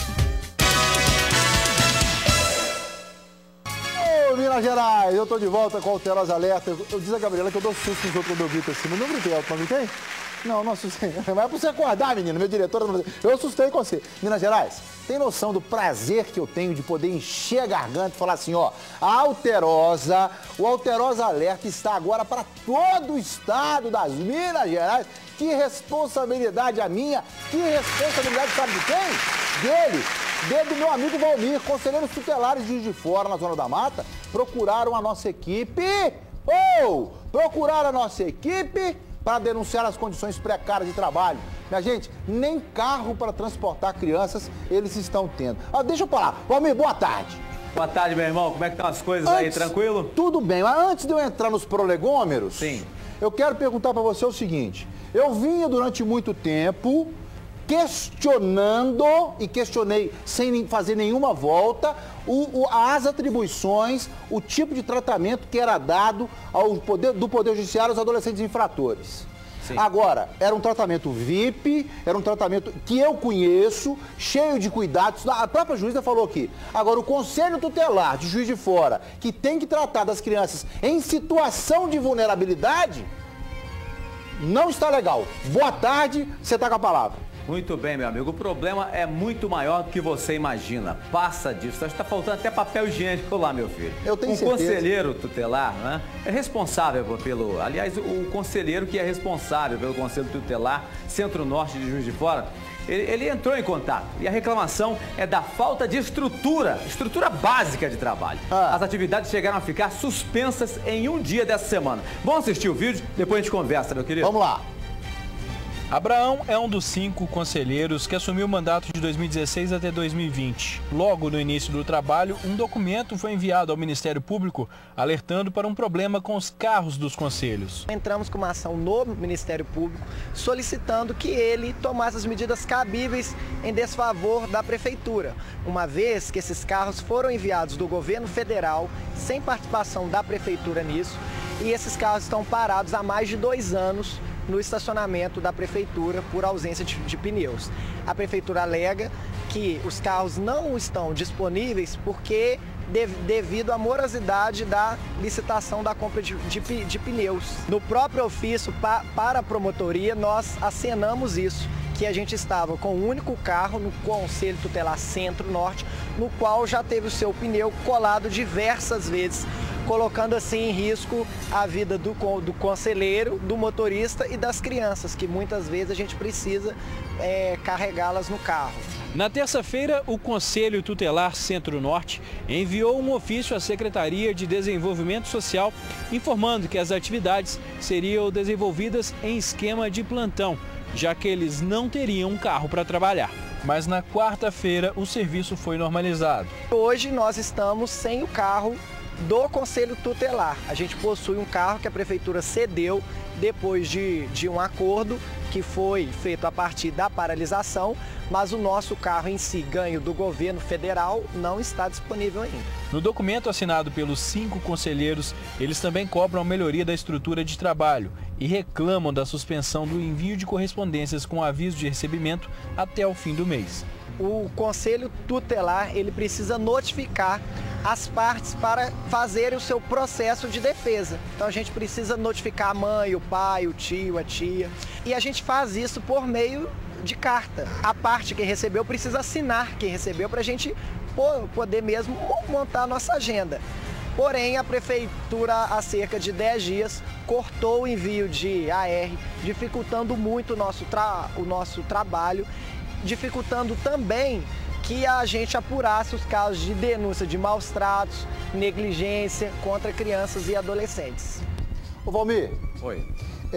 Ô, Minas Gerais, eu tô de volta com o Alterosa Alerta. Eu, eu diz a Gabriela que eu dou susto nos outros quando eu grito assim, mas não gritei alto, não gritei? Não, não assustei. Mas é pra você acordar, menino, meu diretor. Eu assustei com você. Minas Gerais, tem noção do prazer que eu tenho de poder encher a garganta e falar assim, ó, a Alterosa, o Alterosa Alerta está agora para todo o estado das Minas Gerais. Que responsabilidade a minha, que responsabilidade, sabe de quem? Dele, dele do meu amigo Valmir, conselheiros tutelares de Juiz de Fora, na Zona da Mata, procuraram a nossa equipe, ou oh, procuraram a nossa equipe para denunciar as condições precárias de trabalho. Minha gente, nem carro para transportar crianças eles estão tendo. Ah, deixa eu falar. Valmir, boa tarde. Boa tarde, meu irmão. Como é que estão as coisas antes, aí? Tranquilo? Tudo bem, mas antes de eu entrar nos prolegômeros, sim, eu quero perguntar para você o seguinte. Eu vinha durante muito tempo questionando, e questionei sem fazer nenhuma volta, o, o, as atribuições, o tipo de tratamento que era dado ao poder, do Poder Judiciário aos adolescentes infratores. Sim. Agora, era um tratamento V I P, era um tratamento que eu conheço, cheio de cuidados. A própria juíza falou aqui. Agora, o Conselho Tutelar de Juiz de Fora, que tem que tratar das crianças em situação de vulnerabilidade, não está legal. Boa tarde, você está com a palavra. Muito bem, meu amigo. O problema é muito maior do que você imagina. Passa disso. Acho que está faltando até papel higiênico lá, meu filho. Eu tenho um certeza. Um conselheiro tutelar, né, é responsável pelo... Aliás, o conselheiro que é responsável pelo Conselho Tutelar Centro-Norte de Juiz de Fora, ele, ele entrou em contato. E a reclamação é da falta de estrutura, estrutura básica de trabalho. Ah. As atividades chegaram a ficar suspensas em um dia dessa semana. Vamos assistir o vídeo, depois a gente conversa, meu querido. Vamos lá. Abraão é um dos cinco conselheiros que assumiu o mandato de dois mil e dezesseis até dois mil e vinte. Logo no início do trabalho, um documento foi enviado ao Ministério Público alertando para um problema com os carros dos conselhos. Entramos com uma ação no Ministério Público solicitando que ele tomasse as medidas cabíveis em desfavor da Prefeitura, uma vez que esses carros foram enviados do governo federal sem participação da Prefeitura nisso, e esses carros estão parados há mais de dois anos no estacionamento da Prefeitura por ausência de, de pneus. A Prefeitura alega que os carros não estão disponíveis porque de, devido à morosidade da licitação da compra de, de, de pneus. No próprio ofício pa, para a promotoria nós acenamos isso, que a gente estava com um único carro no Conselho Tutelar Centro-Norte, no qual já teve o seu pneu colado diversas vezes, colocando assim em risco a vida do, do conselheiro, do motorista e das crianças, que muitas vezes a gente precisa é, carregá-las no carro. Na terça-feira, o Conselho Tutelar Centro-Norte enviou um ofício à Secretaria de Desenvolvimento Social informando que as atividades seriam desenvolvidas em esquema de plantão, já que eles não teriam um carro para trabalhar. Mas na quarta-feira o serviço foi normalizado. Hoje nós estamos sem o carro do Conselho Tutelar. A gente possui um carro que a Prefeitura cedeu depois de, de um acordo que foi feito a partir da paralisação, mas o nosso carro em si, ganho do governo federal, não está disponível ainda. No documento assinado pelos cinco conselheiros, eles também cobram a melhoria da estrutura de trabalho e reclamam da suspensão do envio de correspondências com aviso de recebimento até o fim do mês. O Conselho Tutelar, ele precisa notificar as partes para fazerem o seu processo de defesa. Então a gente precisa notificar a mãe, o pai, o tio, a tia. E a gente faz isso por meio de carta. A parte que recebeu precisa assinar que recebeu para a gente poder mesmo montar a nossa agenda. Porém, a prefeitura, há cerca de dez dias, cortou o envio de A R, dificultando muito o nosso, tra... o nosso trabalho, dificultando também que a gente apurasse os casos de denúncia de maus tratos, negligência contra crianças e adolescentes. Ô Valmir. Oi.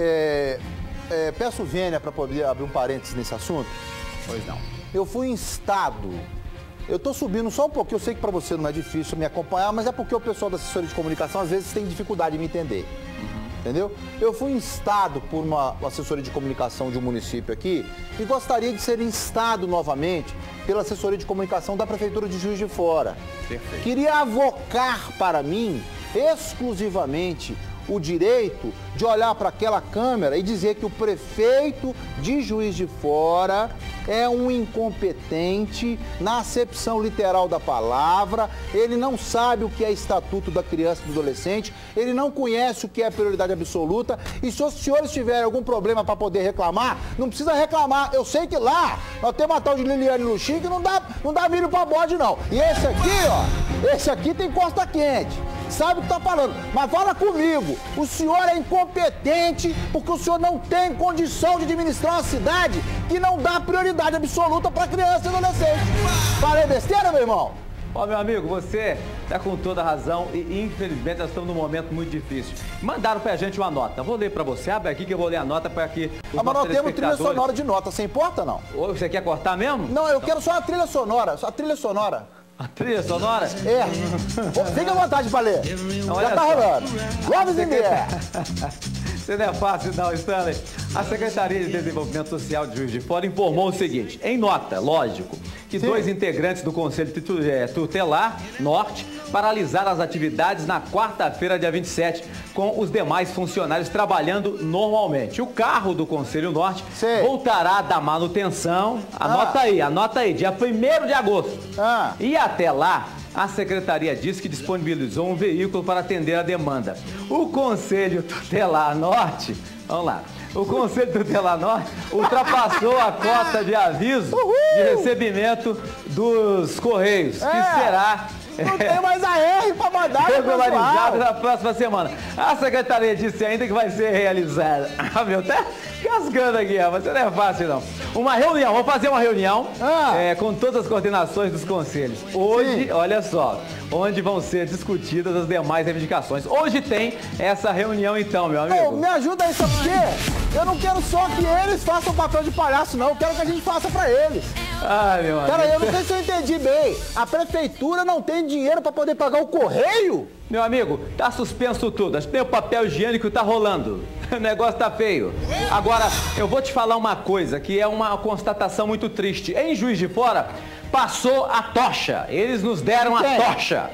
É, é, peço vênia para poder abrir um parênteses nesse assunto. Pois não. Eu fui instado. Eu tô subindo só um pouquinho, eu sei que para você não é difícil me acompanhar, mas é porque o pessoal da assessoria de comunicação às vezes tem dificuldade de me entender. Uhum. Entendeu? Eu fui instado por uma assessoria de comunicação de um município aqui e gostaria de ser instado novamente pela assessoria de comunicação da Prefeitura de Juiz de Fora. Perfeito. Queria avocar para mim exclusivamente o direito de olhar para aquela câmera e dizer que o prefeito de Juiz de Fora é um incompetente na acepção literal da palavra, ele não sabe o que é Estatuto da Criança e do Adolescente, ele não conhece o que é prioridade absoluta, e se os senhores tiverem algum problema para poder reclamar, não precisa reclamar. Eu sei que lá nós temos uma tal de Liliane Luxim que não dá, não dá milho para bode, não. E esse aqui, ó, esse aqui tem costa quente. Sabe o que tá falando, mas fala comigo, o senhor é incompetente porque o senhor não tem condição de administrar uma cidade que não dá prioridade absoluta para criança e adolescente. Falei besteira, meu irmão? Ó, meu amigo, você tá com toda a razão e infelizmente nós estamos num momento muito difícil. Mandaram pra gente uma nota, vou ler pra você, abre aqui que eu vou ler a nota para que os ah, mas nós temos trilha telespectadores... sonora de nota, você importa não? Ô, você quer cortar mesmo? Não, eu quero só a trilha sonora, só a trilha sonora. A trilha sonora? É. Fica à vontade pra ler. Não, já tá só. rolando. Loves in the air. Isso não é fácil não, Stanley. A Secretaria de Desenvolvimento Social de Juiz de Fora informou o seguinte, em nota, lógico, que Sim. dois integrantes do Conselho Tutelar Norte paralisaram as atividades na quarta-feira, dia vinte e sete, com os demais funcionários trabalhando normalmente. O carro do Conselho Norte Sim. voltará da manutenção, anota ah. aí, anota aí, dia primeiro de agosto. Ah. E até lá, a Secretaria disse que disponibilizou um veículo para atender a demanda. O Conselho Tutelar Norte, vamos lá, o Conselho Tutelar Norte ultrapassou a cota de aviso Uhul. de recebimento dos Correios, é. que será... Não tem mais a R para mandar. Regularizado na próxima semana. A Secretaria disse ainda que vai ser realizada. Ah, meu, tá cascando aqui, mas não é fácil não. Uma reunião, vamos fazer uma reunião ah. é, com todas as coordenações dos conselhos. Hoje, Sim. olha só, onde vão ser discutidas as demais reivindicações. Hoje tem essa reunião então, meu amigo. Ô, me ajuda aí, sabe por quê? Eu não quero só que eles façam papel de palhaço, não. Eu quero que a gente faça pra eles. Ai, meu amigo. Peraí, eu não sei se eu entendi bem. A prefeitura não tem dinheiro pra poder pagar o correio? Meu amigo, tá suspenso tudo. Tem o papel higiênico, tá rolando. O negócio tá feio. Agora, eu vou te falar uma coisa que é uma constatação muito triste. Em Juiz de Fora, passou a tocha. Eles nos deram a tocha.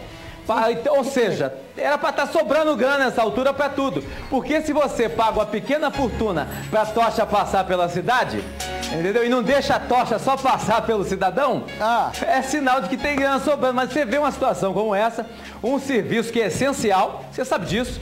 Ou seja, era para estar sobrando grana nessa altura para tudo. Porque se você paga uma pequena fortuna para a tocha passar pela cidade, entendeu? E não deixa a tocha só passar pelo cidadão, ah. é sinal de que tem grana sobrando. Mas você vê uma situação como essa, um serviço que é essencial, você sabe disso.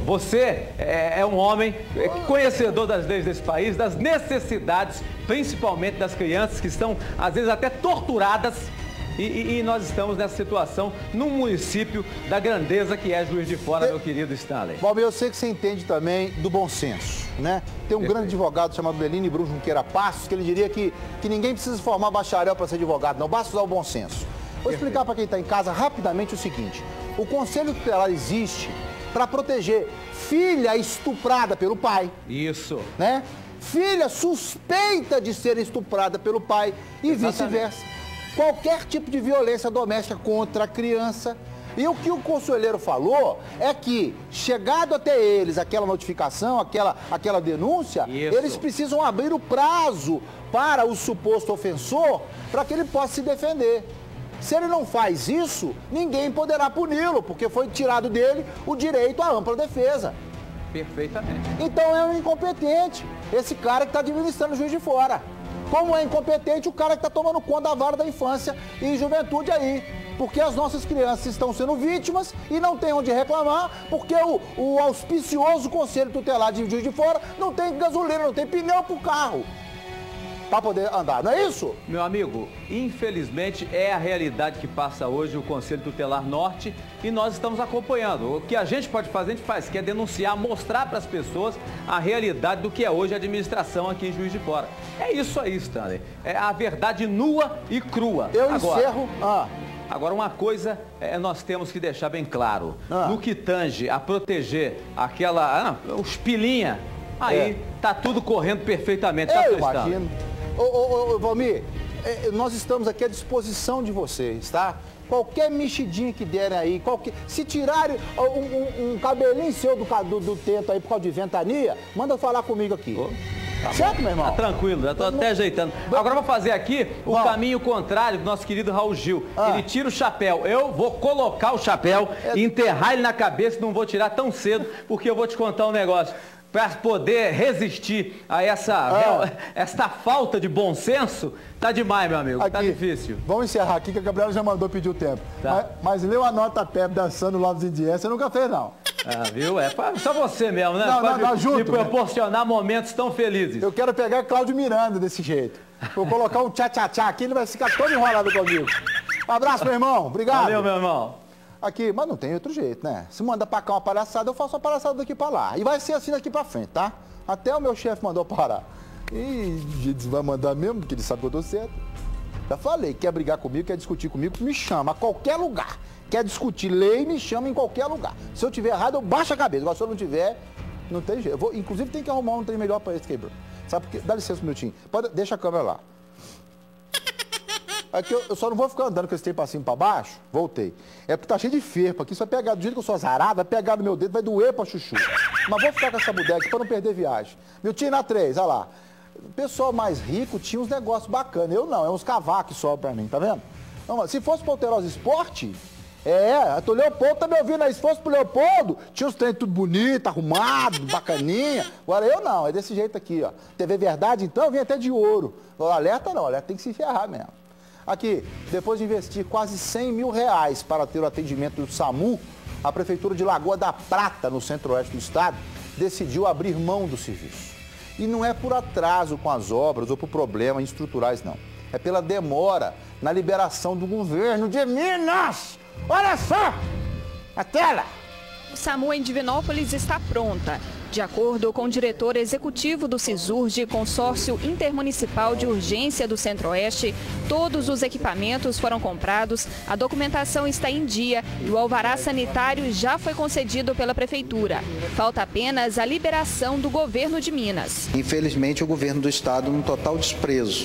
Você é, é um homem conhecedor das leis desse país, das necessidades, principalmente das crianças que estão, às vezes, até torturadas. E, e, e nós estamos nessa situação num município da grandeza que é Juiz de Fora, é, meu querido Stanley. Valmir, eu sei que você entende também do bom senso, né? Tem um Perfeito. grande advogado chamado Leline Brum Junqueira Passos, que ele diria que, que ninguém precisa formar bacharel para ser advogado, não, basta usar o bom senso. Vou Perfeito. explicar para quem está em casa rapidamente o seguinte. O Conselho Tutelar existe para proteger filha estuprada pelo pai. Isso. Né? Filha suspeita de ser estuprada pelo pai e vice-versa. Qualquer tipo de violência doméstica contra a criança. E o que o conselheiro falou é que, chegado até eles aquela notificação, aquela, aquela denúncia, Isso. eles precisam abrir o prazo para o suposto ofensor para que ele possa se defender. Se ele não faz isso, ninguém poderá puni-lo, porque foi tirado dele o direito à ampla defesa. Perfeitamente. Então é um incompetente, esse cara que está administrando o Juiz de Fora. Como é incompetente o cara que está tomando conta da vara da infância e juventude aí. Porque as nossas crianças estão sendo vítimas e não tem onde reclamar, porque o, o auspicioso Conselho Tutelar de Juiz de Fora não tem gasolina, não tem pneu para o carro. para poder andar, não é isso? Meu amigo, infelizmente é a realidade que passa hoje o Conselho Tutelar Norte e nós estamos acompanhando. O que a gente pode fazer, a gente faz, que é denunciar, mostrar para as pessoas a realidade do que é hoje a administração aqui em Juiz de Fora. É isso aí, Stanley. É a verdade nua e crua. Eu Agora, encerro... Ah. Agora, uma coisa é, nós temos que deixar bem claro. Ah. No que tange a proteger aquela... Ah, os pilinha, aí é. tá tudo correndo perfeitamente. Eu imagino. Ô, ô, ô, Valmir, nós estamos aqui à disposição de vocês, tá? Qualquer mexidinha que derem aí, qualquer... se tirarem um, um, um cabelinho seu do, do, do teto aí por causa de ventania, manda falar comigo aqui. Oh. Tá certo, meu irmão? Tá tranquilo, já tô tá até ajeitando. Agora eu vou fazer aqui o Bom. caminho contrário do nosso querido Raul Gil. Ah. Ele tira o chapéu. Eu vou colocar o chapéu, é... enterrar ele na cabeça, não vou tirar tão cedo, porque eu vou te contar um negócio. Para poder resistir a essa, ah. esta falta de bom senso, tá demais, meu amigo, aqui, tá difícil. Vamos encerrar aqui, que a Gabriela já mandou pedir o tempo. Tá. Mas, mas leu a nota P E B dançando Loves in the Air, você nunca fez, não. Ah, viu? É só você mesmo, né? Não, Pode não, não, junto, me proporcionar né? momentos tão felizes. Eu quero pegar Cláudio Miranda desse jeito. Vou colocar um tchá-tchá-tchá aqui, ele vai ficar todo enrolado comigo. Um abraço, meu irmão. Obrigado. Valeu, meu irmão. Aqui, mas não tem outro jeito, né? Se manda pra cá uma palhaçada, eu faço uma palhaçada daqui pra lá. E vai ser assim daqui pra frente, tá? Até o meu chefe mandou parar. E vai mandar mesmo, porque ele sabe que eu tô certo. Já falei, quer brigar comigo, quer discutir comigo, me chama a qualquer lugar. Quer discutir lei, me chama em qualquer lugar. Se eu tiver errado, eu baixo a cabeça. Agora, se eu não tiver, não tem jeito. Eu vou, inclusive, tem que arrumar um trem melhor pra esse quebrou. Sabe por quê? Dá licença um minutinho. Pode, deixa a câmera lá. Aqui eu, eu só não vou ficar andando com esse trem pra cima e pra baixo. Voltei. É porque tá cheio de ferpa aqui. Isso vai pegar, do jeito que eu sou azarado, vai pegar no meu dedo, vai doer pra chuchu. Mas vou ficar com essa bodega aqui pra não perder viagem. Miltinho na três, olha lá. O pessoal mais rico tinha uns negócios bacanas. Eu não, é uns cavacos que sobram pra mim, tá vendo? Não, se fosse pro Alterosa Esporte, é, o Leopoldo tá me ouvindo aí. Se fosse pro Leopoldo, tinha uns trem tudo bonito, arrumado, bacaninha. Agora eu não, é desse jeito aqui, ó. T V Verdade, então, eu vim até de ouro. Agora, alerta não, alerta tem que se ferrar mesmo. Aqui, depois de investir quase cem mil reais para ter o atendimento do SAMU, a Prefeitura de Lagoa da Prata, no centro-oeste do estado, decidiu abrir mão do serviço. E não é por atraso com as obras ou por problemas estruturais, não. É pela demora na liberação do governo de Minas. Olha só! A tela! O SAMU em Divinópolis está pronta. De acordo com o diretor executivo do CISURGE, Consórcio Intermunicipal de Urgência do Centro-Oeste, todos os equipamentos foram comprados, a documentação está em dia e o alvará sanitário já foi concedido pela Prefeitura. Falta apenas a liberação do governo de Minas. Infelizmente, o governo do estado, num total desprezo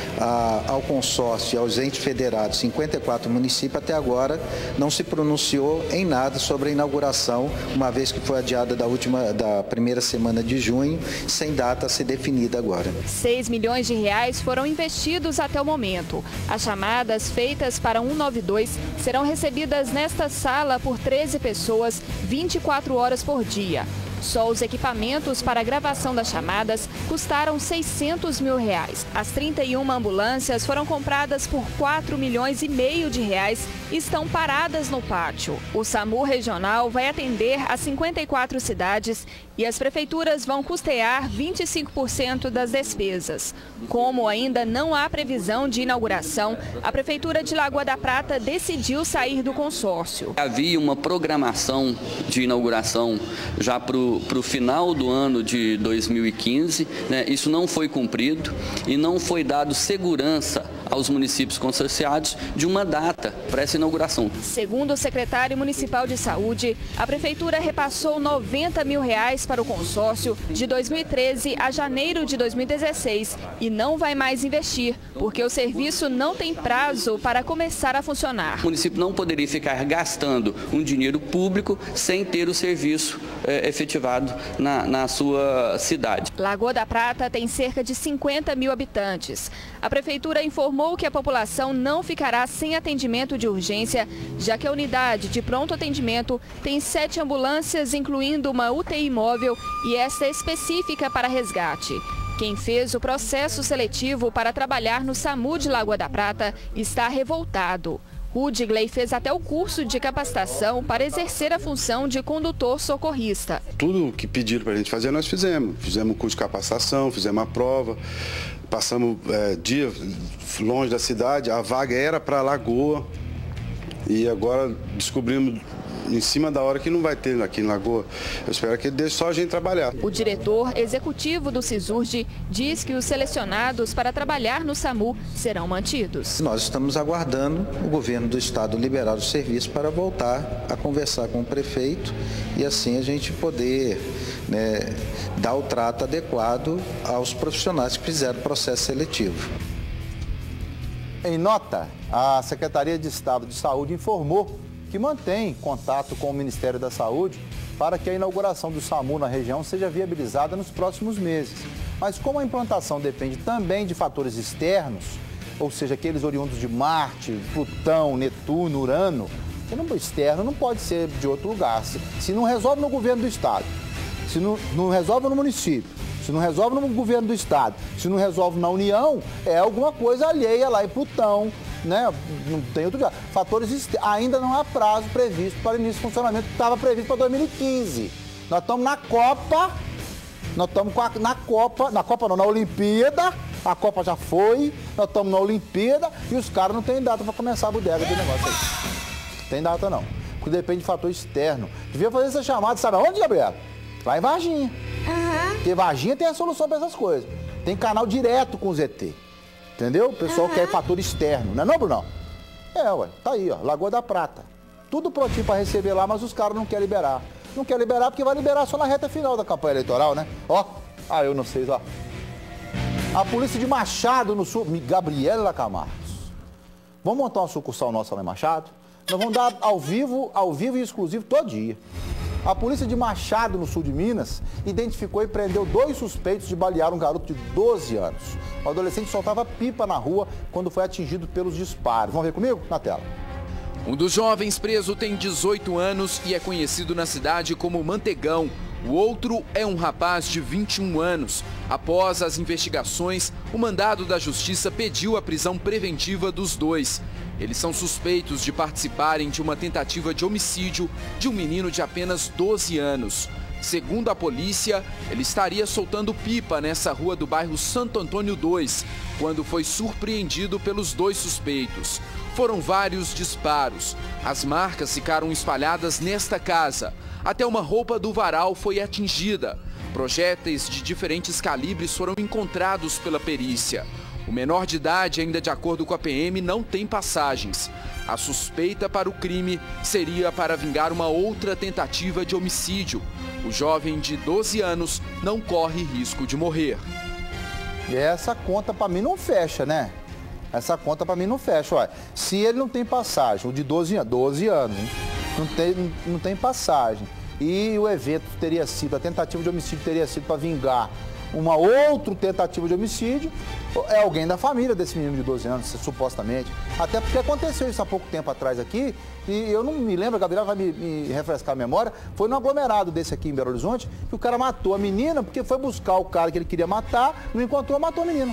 a, ao consórcio e aos entes federados, cinquenta e quatro municípios, até agora não se pronunciou em nada sobre a inauguração, uma vez que foi adiada da última da primeira semana de junho, sem data a ser definida agora. seis milhões de reais foram investidos até o momento. As chamadas feitas para cento e noventa e dois serão recebidas nesta sala por treze pessoas, vinte e quatro horas por dia. Só os equipamentos para a gravação das chamadas custaram seiscentos mil reais. As trinta e uma ambulâncias foram compradas por quatro milhões e meio de reais e estão paradas no pátio. O SAMU regional vai atender a cinquenta e quatro cidades e as prefeituras vão custear vinte e cinco por cento das despesas. Como ainda não há previsão de inauguração, a Prefeitura de Lagoa da Prata decidiu sair do consórcio. Havia uma programação de inauguração já para o final do ano de dois mil e quinze, né? Isso não foi cumprido e não foi dado segurança aos municípios consorciados de uma data para essa inauguração. Segundo o secretário municipal de saúde, a Prefeitura repassou noventa mil reais para o consórcio de dois mil e treze a janeiro de dois mil e dezesseis e não vai mais investir, porque o serviço não tem prazo para começar a funcionar. O município não poderia ficar gastando um dinheiro público sem ter o serviço é, efetivado na, na sua cidade. Lagoa da Prata tem cerca de cinquenta mil habitantes. A Prefeitura informou que a população não ficará sem atendimento de urgência, já que a unidade de pronto atendimento tem sete ambulâncias, incluindo uma U T I móvel e esta específica para resgate. Quem fez o processo seletivo para trabalhar no SAMU de Lagoa da Prata está revoltado. Rudigley fez até o curso de capacitação para exercer a função de condutor socorrista. Tudo que pediram para a gente fazer, nós fizemos. Fizemos o curso de capacitação, fizemos a prova. passamos é, dias longe da cidade, a vaga era para Lagoa e agora descobrimos em cima da hora que não vai ter aqui em Lagoa. Eu espero que ele deixe só a gente trabalhar. O diretor executivo do Cisurge diz que os selecionados para trabalhar no SAMU serão mantidos. Nós estamos aguardando o governo do estado liberar o serviço para voltar a conversar com o prefeito e assim a gente poder, né, dar o trato adequado aos profissionais que fizeram o processo seletivo. Em nota, a Secretaria de Estado de Saúde informou que mantém contato com o Ministério da Saúde para que a inauguração do SAMU na região seja viabilizada nos próximos meses. Mas como a implantação depende também de fatores externos, ou seja, aqueles oriundos de Marte, Plutão, Netuno, Urano, o externo não pode ser de outro lugar. Se, se não resolve no governo do Estado, se não, não resolve no município, se não resolve no governo do Estado, se não resolve na União, é alguma coisa alheia lá em Plutão, né? Não tem outro lugar. Fatores externos. Ainda não há prazo previsto para início de funcionamento, que estava previsto para dois mil e quinze. Nós estamos na Copa, nós estamos na Copa, na Copa não, na Olimpíada, a Copa já foi, nós estamos na Olimpíada e os caras não têm data para começar a bodega de negócio aí. Tem data não, porque depende de fator externo. Devia fazer essa chamada, sabe aonde, Gabriela? Lá em Varginha. Uhum. Porque Varginha tem a solução para essas coisas. Tem canal direto com o Z T. Entendeu? O pessoal uhum. quer fator externo, não é não, Bruno? É, ué, tá aí, ó, Lagoa da Prata. Tudo prontinho para receber lá, mas os caras não querem liberar. Não quer liberar porque vai liberar só na reta final da campanha eleitoral, né? Ó, ah, eu não sei, ó. A polícia de Machado no sul, Gabriela Camargos. Vamos montar uma sucursal nossa lá em Machado? Nós vamos dar ao vivo, ao vivo e exclusivo todo dia. A polícia de Machado, no sul de Minas, identificou e prendeu dois suspeitos de balear um garoto de doze anos. O adolescente soltava pipa na rua quando foi atingido pelos disparos. Vamos ver comigo? Na tela. Um dos jovens preso tem dezoito anos e é conhecido na cidade como Mantegão. O outro é um rapaz de vinte e um anos. Após as investigações, o mandado da Justiça pediu a prisão preventiva dos dois. Eles são suspeitos de participarem de uma tentativa de homicídio de um menino de apenas doze anos. Segundo a polícia, ele estaria soltando pipa nessa rua do bairro Santo Antônio dois, quando foi surpreendido pelos dois suspeitos. Foram vários disparos. As marcas ficaram espalhadas nesta casa. Até uma roupa do varal foi atingida. Projéteis de diferentes calibres foram encontrados pela perícia. O menor de idade, ainda de acordo com a P M, não tem passagens. A suspeita para o crime seria para vingar uma outra tentativa de homicídio. O jovem de doze anos não corre risco de morrer. E essa conta para mim não fecha, né? Essa conta para mim não fecha. Olha, se ele não tem passagem, o de doze anos, doze anos, hein? Não tem, não tem passagem. E o evento teria sido, a tentativa de homicídio teria sido para vingar uma outra tentativa de homicídio, é alguém da família desse menino de doze anos, supostamente. Até porque aconteceu isso há pouco tempo atrás aqui, e eu não me lembro, a Gabriela vai me, me refrescar a memória, foi num aglomerado desse aqui em Belo Horizonte, que o cara matou a menina, porque foi buscar o cara que ele queria matar, não encontrou, matou a menina.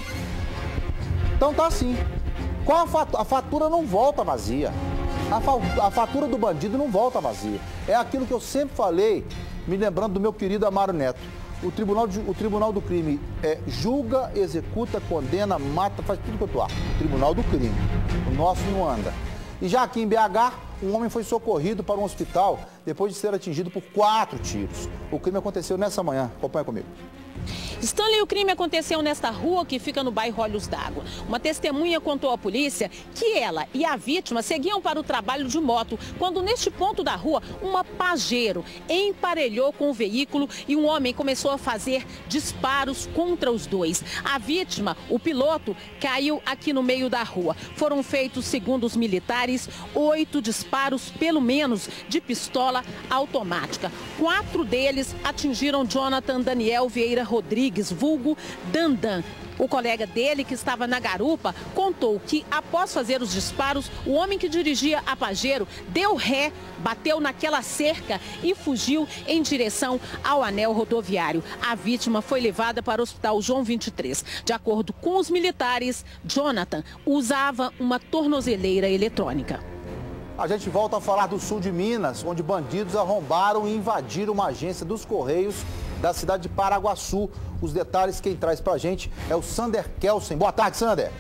Então tá assim. Qual a fatura? A fatura não volta vazia. A, fa a fatura do bandido não volta vazia. É aquilo que eu sempre falei, me lembrando do meu querido Amaro Neto. O tribunal, de, o tribunal do crime é, julga, executa, condena, mata, faz tudo quanto há. O tribunal do crime. O nosso não anda. E já aqui em B H, um homem foi socorrido para um hospital depois de ser atingido por quatro tiros. O crime aconteceu nessa manhã. Acompanha comigo. Stanley, o crime aconteceu nesta rua que fica no bairro Olhos d'Água. Uma testemunha contou à polícia que ela e a vítima seguiam para o trabalho de moto, quando neste ponto da rua, uma Pajero emparelhou com o veículo e um homem começou a fazer disparos contra os dois. A vítima, o piloto, caiu aqui no meio da rua. Foram feitos, segundo os militares, oito disparos, pelo menos, de pistola automática. Quatro deles atingiram Jonathan Daniel Vieira Rodrigues, vulgo Dandan. O colega dele, que estava na garupa, contou que, após fazer os disparos, o homem que dirigia a Pajero deu ré, bateu naquela cerca e fugiu em direção ao anel rodoviário. A vítima foi levada para o Hospital João vinte e três. De acordo com os militares, Jonathan usava uma tornozeleira eletrônica. A gente volta a falar do sul de Minas, onde bandidos arrombaram e invadiram uma agência dos Correios da cidade de Paraguaçu. Os detalhes quem traz pra gente é o Sander Kelsen. Boa tarde, Sander.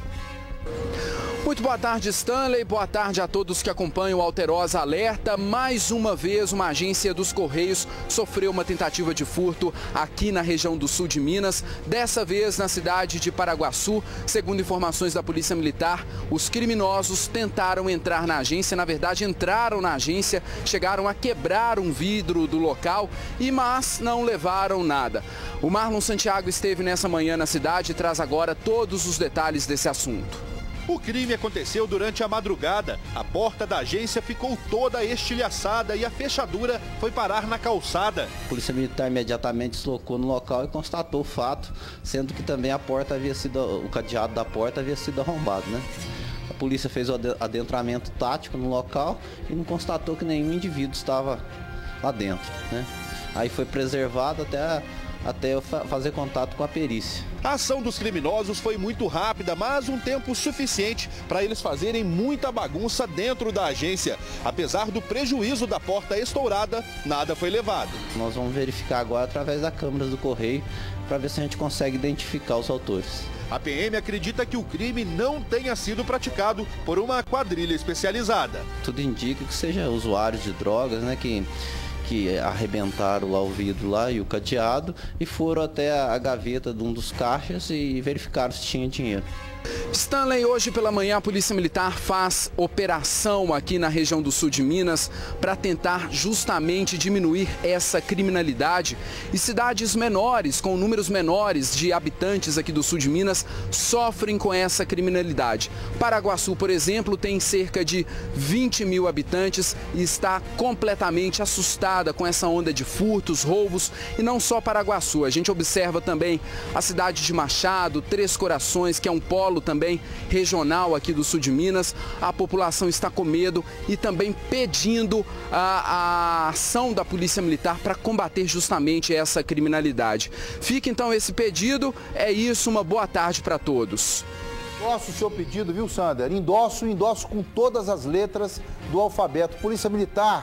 Muito boa tarde, Stanley. Boa tarde a todos que acompanham o Alterosa Alerta. Mais uma vez, uma agência dos Correios sofreu uma tentativa de furto aqui na região do sul de Minas. Dessa vez na cidade de Paraguaçu. Segundo informações da Polícia Militar, os criminosos tentaram entrar na agência. Na verdade, entraram na agência, chegaram a quebrar um vidro do local, e mas não levaram nada. O Marlon Santiago esteve nessa manhã na cidade e traz agora todos os detalhes desse assunto. O crime aconteceu durante a madrugada. A porta da agência ficou toda estilhaçada e a fechadura foi parar na calçada. A Polícia Militar imediatamente deslocou no local e constatou o fato, sendo que também a porta havia sido, o cadeado da porta havia sido arrombado, né? A polícia fez o adentramento tático no local e não constatou que nenhum indivíduo estava lá dentro, né? Aí foi preservado até até eu fazer contato com a perícia. A ação dos criminosos foi muito rápida, mas um tempo suficiente para eles fazerem muita bagunça dentro da agência. Apesar do prejuízo da porta estourada, nada foi levado. Nós vamos verificar agora através da câmera do Correio para ver se a gente consegue identificar os autores. A P M acredita que o crime não tenha sido praticado por uma quadrilha especializada. Tudo indica que seja usuários de drogas, né, que... que arrebentaram lá o vidro lá e o cadeado e foram até a gaveta de um dos caixas e verificaram se tinha dinheiro. Stanley, hoje pela manhã a Polícia Militar faz operação aqui na região do sul de Minas para tentar justamente diminuir essa criminalidade. E cidades menores, com números menores de habitantes aqui do sul de Minas, sofrem com essa criminalidade. Paraguaçu, por exemplo, tem cerca de vinte mil habitantes e está completamente assustada com essa onda de furtos, roubos. E não só Paraguaçu, a gente observa também a cidade de Machado, Três Corações, que é um polo também regional aqui do sul de Minas. A população está com medo e também pedindo a, a ação da Polícia Militar para combater justamente essa criminalidade. Fica então esse pedido, é isso, uma boa tarde para todos. Endosso o seu pedido, viu, Sander? Endosso, endosso com todas as letras do alfabeto. Polícia Militar,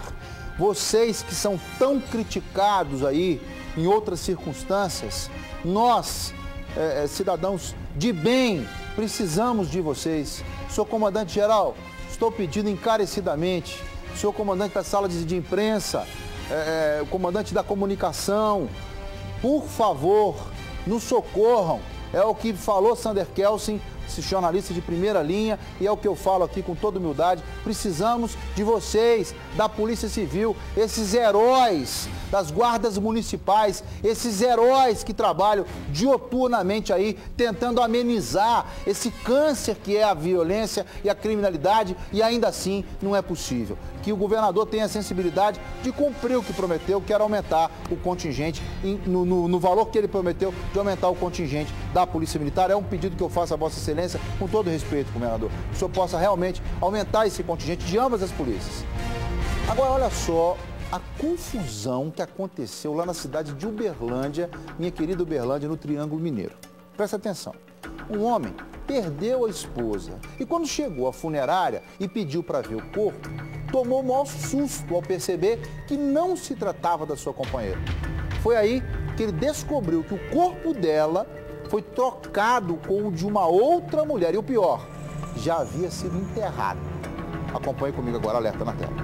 vocês que são tão criticados aí em outras circunstâncias, nós, é, cidadãos de bem, precisamos de vocês. Senhor comandante-geral, estou pedindo encarecidamente, senhor comandante da sala de, de imprensa, é, o comandante da comunicação, por favor, nos socorram. É o que falou Sander Kelsen, esse jornalista de primeira linha, e é o que eu falo aqui com toda humildade. Precisamos de vocês, da Polícia Civil, esses heróis das guardas municipais, esses heróis que trabalham dioturnamente aí, tentando amenizar esse câncer que é a violência e a criminalidade, e ainda assim não é possível. Que o governador tenha a sensibilidade de cumprir o que prometeu, que era aumentar o contingente, no, no, no valor que ele prometeu de aumentar o contingente da Polícia Militar. É um pedido que eu faço a Vossa Excelência, com todo respeito, governador, que o senhor possa realmente aumentar esse contingente de ambas as polícias. Agora, olha só a confusão que aconteceu lá na cidade de Uberlândia, minha querida Uberlândia, no Triângulo Mineiro. Presta atenção. Um homem perdeu a esposa e quando chegou à funerária e pediu para ver o corpo, tomou o maior susto ao perceber que não se tratava da sua companheira. Foi aí que ele descobriu que o corpo dela foi trocado com o de uma outra mulher. E o pior, já havia sido enterrado. Acompanhe comigo agora, alerta na tela.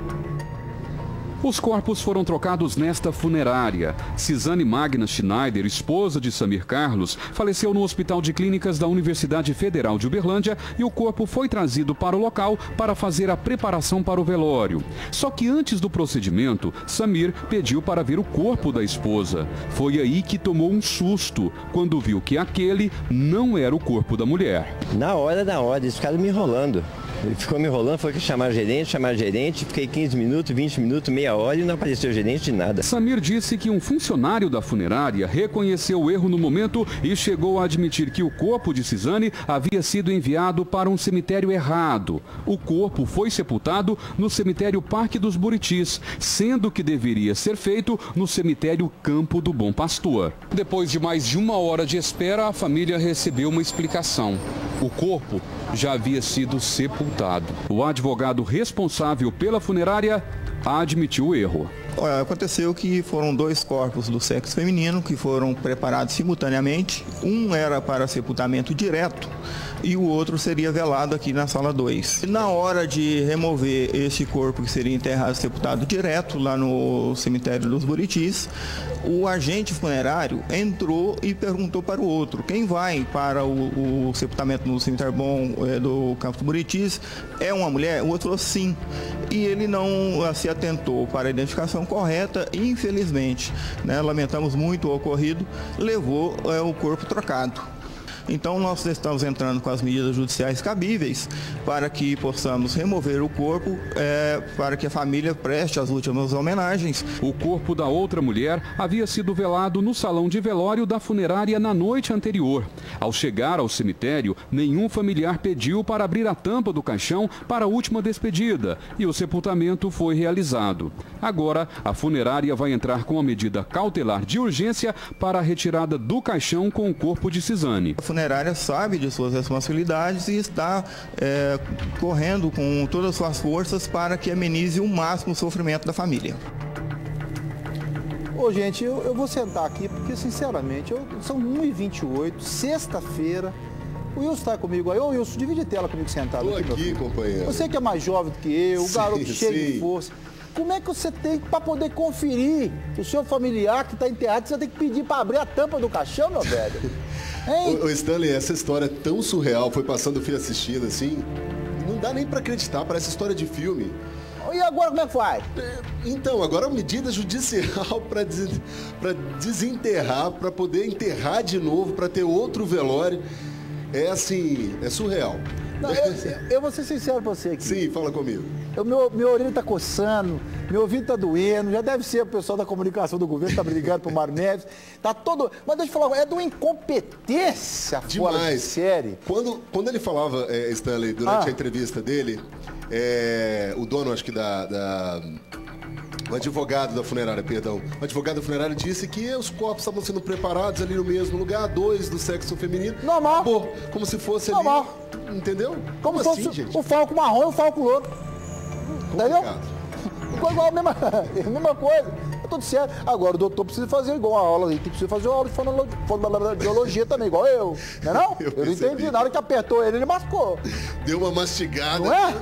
Os corpos foram trocados nesta funerária. Cisane Magna Schneider, esposa de Samir Carlos, faleceu no Hospital de Clínicas da Universidade Federal de Uberlândia e o corpo foi trazido para o local para fazer a preparação para o velório. Só que antes do procedimento, Samir pediu para ver o corpo da esposa. Foi aí que tomou um susto, quando viu que aquele não era o corpo da mulher. Na hora, na hora, eles ficaram me enrolando. Ele ficou me enrolando, foi que chamaram o gerente, chamaram o gerente, fiquei quinze minutos, vinte minutos, meia hora e não apareceu o gerente de nada. Samir disse que um funcionário da funerária reconheceu o erro no momento e chegou a admitir que o corpo de Cisane havia sido enviado para um cemitério errado. O corpo foi sepultado no cemitério Parque dos Buritis, sendo que deveria ser feito no cemitério Campo do Bom Pastor. Depois de mais de uma hora de espera, a família recebeu uma explicação. O corpo já havia sido sepultado. O advogado responsável pela funerária admitiu o erro. Olha, aconteceu que foram dois corpos do sexo feminino que foram preparados simultaneamente. Um era para sepultamento direto e o outro seria velado aqui na sala dois. Na hora de remover este corpo que seria enterrado sepultado direto lá no cemitério dos Buritis, o agente funerário entrou e perguntou para o outro: quem vai para o, o sepultamento no cemitério bom é, do Campo dos Buritis é uma mulher? O outro falou sim. E ele não se atentou para a identificação correta e, infelizmente, né, lamentamos muito o ocorrido, levou é, o corpo trocado. Então nós estamos entrando com as medidas judiciais cabíveis para que possamos remover o corpo, é, para que a família preste as últimas homenagens. O corpo da outra mulher havia sido velado no salão de velório da funerária na noite anterior. Ao chegar ao cemitério, nenhum familiar pediu para abrir a tampa do caixão para a última despedida e o sepultamento foi realizado. Agora, a funerária vai entrar com a medida cautelar de urgência para a retirada do caixão com o corpo de Cisane. A funerária sabe de suas responsabilidades e está é, correndo com todas as suas forças para que amenize o máximo o sofrimento da família. Ô, gente, eu, eu vou sentar aqui porque, sinceramente, eu, são uma e vinte e oito, sexta-feira. O Wilson está comigo aí. Ô, Wilson, divide tela comigo sentado Tô aqui, aqui, meu filho. companheiro. Você que é mais jovem do que eu, o Sim, garoto cheio sim. de força. Como é que você tem para poder conferir o seu familiar que está enterrado? Você tem que pedir para abrir a tampa do caixão, meu velho? Hein? Ô, ô, Stanley, essa história é tão surreal, foi passando o filho assistindo assim, não dá nem para acreditar, parece história de filme. E agora como é que faz? Então, agora a medida judicial para des... desenterrar, para poder enterrar de novo, para ter outro velório, é assim, é surreal. Não, eu, eu vou ser sincero pra você aqui. Sim, fala comigo. Eu, meu, meu orelha tá coçando, meu ouvido tá doendo, já deve ser o pessoal da comunicação do governo, tá brigando pro Mário Neves. Tá todo... Mas deixa eu falar, é de uma incompetência Demais. fora de série. Quando, quando ele falava, é, Stanley, durante Ah. a entrevista dele, é, o dono, acho que da... da... O advogado da funerária, perdão. O advogado da funerária disse que os corpos estavam sendo preparados ali no mesmo lugar, dois do sexo feminino. Normal. Acabou, como se fosse Normal. ali. Entendeu? Como, Como se assim, fosse gente? o falco marrom e o falco louro. Entendeu? Ficou igual a mesma, a mesma coisa. Tá tudo certo. Agora o doutor precisa fazer igual a aula, ele precisa fazer uma aula de fonolo- fonoaudiologia também, igual eu. Não é não? Eu Eu não percebi. entendi. Na hora que apertou ele, ele mascou. Deu uma mastigada. Não é?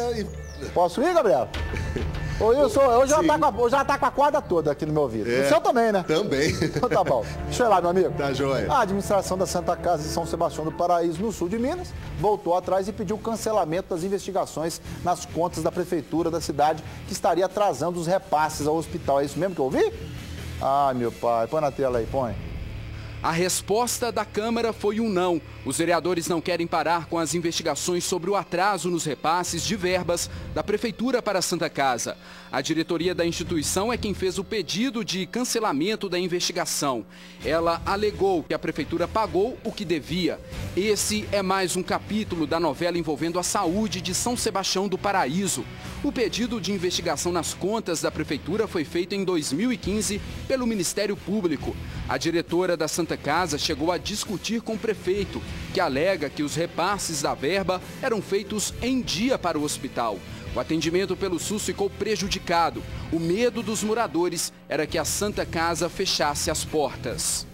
Posso ir, Gabriel? Ô, Wilson, eu já, tá com a, eu já tá com a corda toda aqui no meu ouvido. É, o seu também, né? Também. Então tá bom. Deixa eu ir lá, meu amigo. Tá joia. A administração da Santa Casa de São Sebastião do Paraíso, no sul de Minas, voltou atrás e pediu cancelamento das investigações nas contas da prefeitura da cidade, que estaria atrasando os repasses ao hospital. É isso mesmo que eu ouvi? Ai, meu pai. Põe na tela aí, põe. A resposta da Câmara foi um não. Os vereadores não querem parar com as investigações sobre o atraso nos repasses de verbas da Prefeitura para a Santa Casa. A diretoria da instituição é quem fez o pedido de cancelamento da investigação. Ela alegou que a Prefeitura pagou o que devia. Esse é mais um capítulo da novela envolvendo a saúde de São Sebastião do Paraíso. O pedido de investigação nas contas da Prefeitura foi feito em dois mil e quinze pelo Ministério Público. A diretora da Santa Casa chegou a discutir com o prefeito, que alega que os repasses da verba eram feitos em dia para o hospital. O atendimento pelo SUS ficou prejudicado. O medo dos moradores era que a Santa Casa fechasse as portas.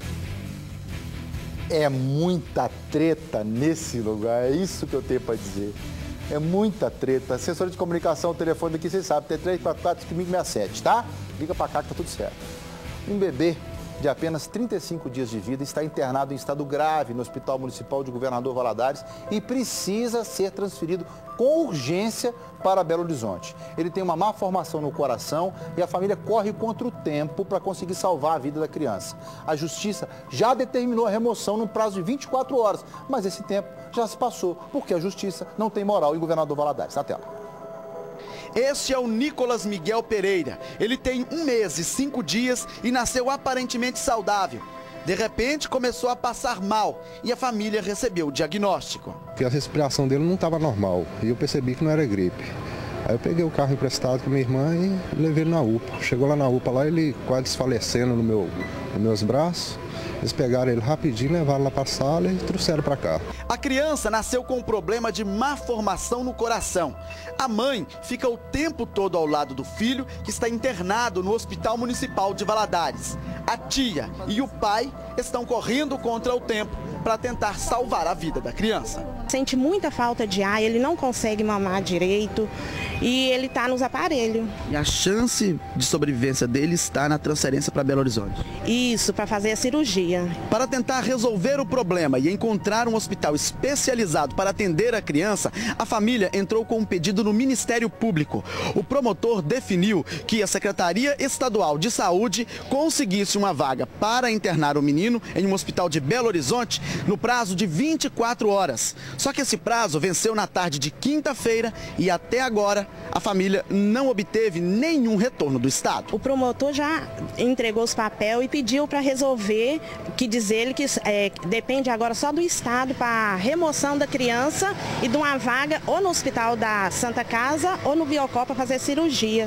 É muita treta nesse lugar, é isso que eu tenho para dizer. É muita treta. Assessora de comunicação, o telefone daqui, vocês sabem, tem três quatro quatro cinco seis sete, tá? Liga para cá que tá tudo certo. Um bebê de apenas trinta e cinco dias de vida está internado em estado grave no Hospital Municipal de Governador Valadares e precisa ser transferido com urgência para Belo Horizonte. Ele tem uma má formação no coração e a família corre contra o tempo para conseguir salvar a vida da criança. A Justiça já determinou a remoção num prazo de vinte e quatro horas, mas esse tempo já se passou, porque a Justiça não tem moral em Governador Valadares. Na tela. Este é o Nicolas Miguel Pereira. Ele tem um mês e cinco dias e nasceu aparentemente saudável. De repente, começou a passar mal e a família recebeu o diagnóstico. Que a respiração dele não estava normal e eu percebi que não era gripe. Aí eu peguei o carro emprestado com minha irmã e levei ele na U P A. Chegou lá na U P A, lá ele quase desfalecendo no meu, nos meus braços. Eles pegaram ele rapidinho, levaram lá para a sala e trouxeram para cá. A criança nasceu com um problema de má formação no coração. A mãe fica o tempo todo ao lado do filho, que está internado no Hospital Municipal de Valadares. A tia e o pai estão correndo contra o tempo para tentar salvar a vida da criança. Sente muita falta de ar, ele não consegue mamar direito e ele está nos aparelhos. E a chance de sobrevivência dele está na transferência para Belo Horizonte? Isso, para fazer a cirurgia. Para tentar resolver o problema e encontrar um hospital especializado para atender a criança, a família entrou com um pedido no Ministério Público. O promotor definiu que a Secretaria Estadual de Saúde conseguisse uma vaga para internar o menino em um hospital de Belo Horizonte no prazo de vinte e quatro horas. Só que esse prazo venceu na tarde de quinta-feira e até agora a família não obteve nenhum retorno do Estado. O promotor já entregou os papéis e pediu para resolver, que diz ele que é, depende agora só do Estado para remoção da criança e de uma vaga ou no Hospital da Santa Casa ou no Biocó para fazer cirurgia.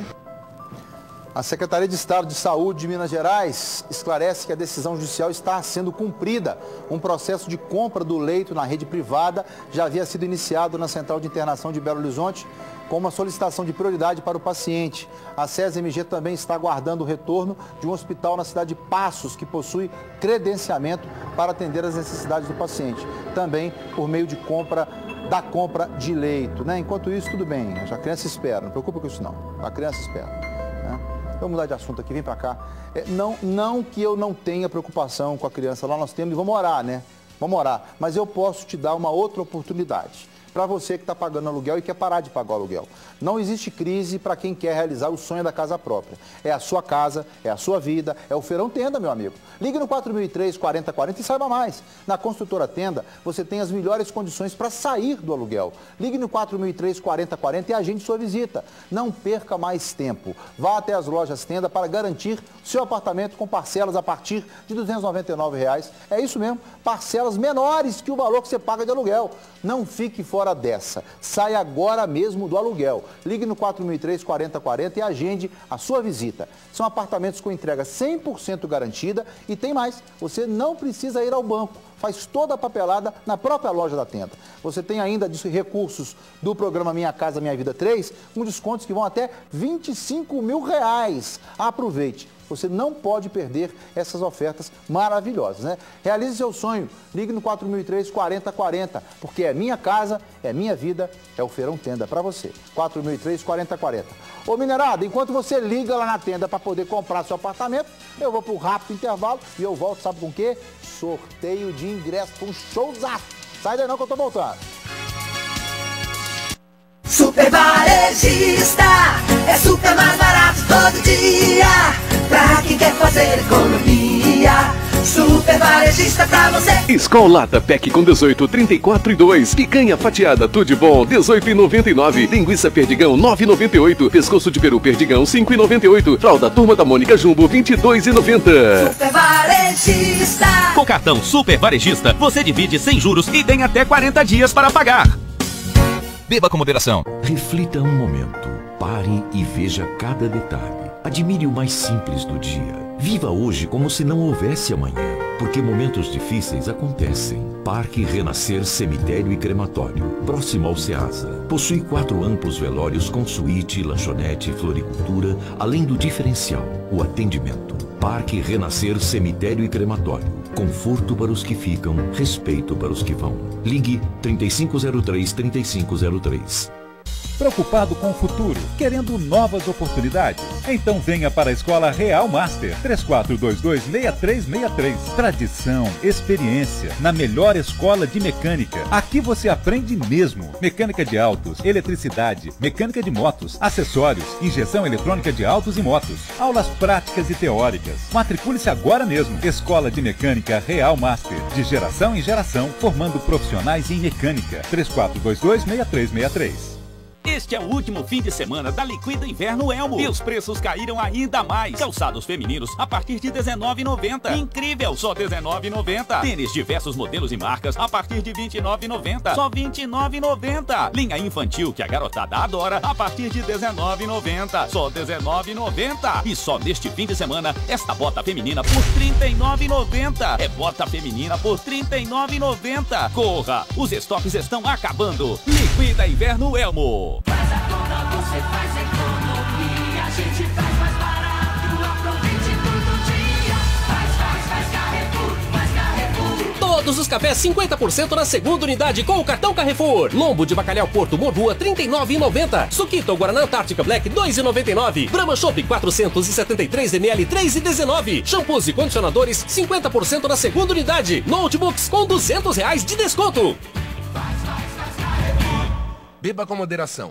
A Secretaria de Estado de Saúde de Minas Gerais esclarece que a decisão judicial está sendo cumprida. Um processo de compra do leito na rede privada já havia sido iniciado na Central de Internação de Belo Horizonte com uma solicitação de prioridade para o paciente. A SESI-M G também está aguardando o retorno de um hospital na cidade de Passos, que possui credenciamento para atender as necessidades do paciente, também por meio de compra da compra de leito, né? Enquanto isso, tudo bem, a criança espera, não preocupa com isso não, a criança espera, né? Vamos mudar de assunto aqui, vem pra cá. É, não, não que eu não tenha preocupação com a criança, lá nós temos e vamos orar, né? Vamos orar, mas eu posso te dar uma outra oportunidade. Para você que está pagando aluguel e quer parar de pagar o aluguel. Não existe crise para quem quer realizar o sonho da casa própria. É a sua casa, é a sua vida, é o Feirão Tenda, meu amigo. Ligue no quatro mil e três, quarenta quarenta e saiba mais. Na Construtora Tenda, você tem as melhores condições para sair do aluguel. Ligue no quatro mil e três, quarenta quarenta e agende sua visita. Não perca mais tempo. Vá até as lojas Tenda para garantir seu apartamento com parcelas a partir de duzentos e noventa e nove reais. É isso mesmo, parcelas menores que o valor que você paga de aluguel. Não fique fora dessa. Saia agora mesmo do aluguel. Ligue no quatro mil e três, quarenta quarenta e agende a sua visita. São apartamentos com entrega cem por cento garantida e tem mais. Você não precisa ir ao banco. Faz toda a papelada na própria loja da Tenda. Você tem ainda recursos do programa Minha Casa Minha Vida três, com descontos que vão até vinte e cinco mil reais. Aproveite. Você não pode perder essas ofertas maravilhosas, né? Realize seu sonho. Ligue no quatro mil e três, quarenta quarenta, porque é minha casa, é minha vida, é o Feirão Tenda para você. quatro mil e três, quarenta quarenta. Ô minerada, enquanto você liga lá na Tenda para poder comprar seu apartamento, eu vou para um rápido intervalo e eu volto, sabe com o quê? Sorteio de ingresso para um showzaço. Sai daí não que eu tô voltando. Super Varejista, é super mais barato todo dia, pra quem quer fazer economia. Super Varejista pra você. Escolata P E C com dezoito, trinta e quatro e dois. Picanha fatiada tudo bom, dezoito e noventa e nove. Linguiça Perdigão, nove e noventa e oito. Pescoço de peru Perdigão, cinco e noventa e oito. Fralda Turma da Mônica Jumbo, vinte e dois e noventa. Super Varejista. Com cartão Super Varejista, você divide sem juros e tem até quarenta dias para pagar. Beba com moderação. Reflita um momento. Pare e veja cada detalhe. Admire o mais simples do dia. Viva hoje como se não houvesse amanhã, porque momentos difíceis acontecem. Parque Renascer Cemitério e Crematório, próximo ao Ceasa. Possui quatro amplos velórios com suíte, lanchonete e floricultura, além do diferencial, o atendimento. Parque Renascer Cemitério e Crematório. Conforto para os que ficam, respeito para os que vão. Ligue trinta e cinco zero três, trinta e cinco zero três. Preocupado com o futuro, querendo novas oportunidades? Então venha para a Escola Real Master, três quatro dois dois, seis três seis três. Tradição, experiência, na melhor escola de mecânica. Aqui você aprende mesmo. Mecânica de autos, eletricidade, mecânica de motos, acessórios, injeção eletrônica de autos e motos. Aulas práticas e teóricas. Matricule-se agora mesmo. Escola de Mecânica Real Master, de geração em geração, formando profissionais em mecânica. três quatro dois dois, seis três seis três. Este é o último fim de semana da Liquida Inverno Elmo. E os preços caíram ainda mais. Calçados femininos a partir de dezenove reais e noventa centavos. Incrível, só dezenove reais e noventa centavos. Tênis diversos modelos e marcas a partir de vinte e nove reais e noventa centavos. Só vinte e nove reais e noventa centavos. Linha infantil que a garotada adora a partir de dezenove reais e noventa centavos. Só dezenove reais e noventa centavos. E só neste fim de semana, esta bota feminina por trinta e nove reais e noventa centavos. É bota feminina por trinta e nove reais e noventa centavos. Corra, os estoques estão acabando. Liquida Inverno Elmo. Faz a compra, você faz economia. A gente faz mais barato. Aproveite todo dia. Faz, faz, faz Carrefour, faz Carrefour. Todos os cafés cinquenta por cento na segunda unidade com o cartão Carrefour. Lombo de bacalhau Porto Morrua trinta e nove reais e noventa centavos. Suquito Guaraná Antártica Black dois reais e noventa e nove centavos. Brahma Chopp quatrocentos e setenta e três mililitros três reais e dezenove centavos. Shampoos e condicionadores cinquenta por cento na segunda unidade. Notebooks com duzentos reais de desconto. Beba com moderação.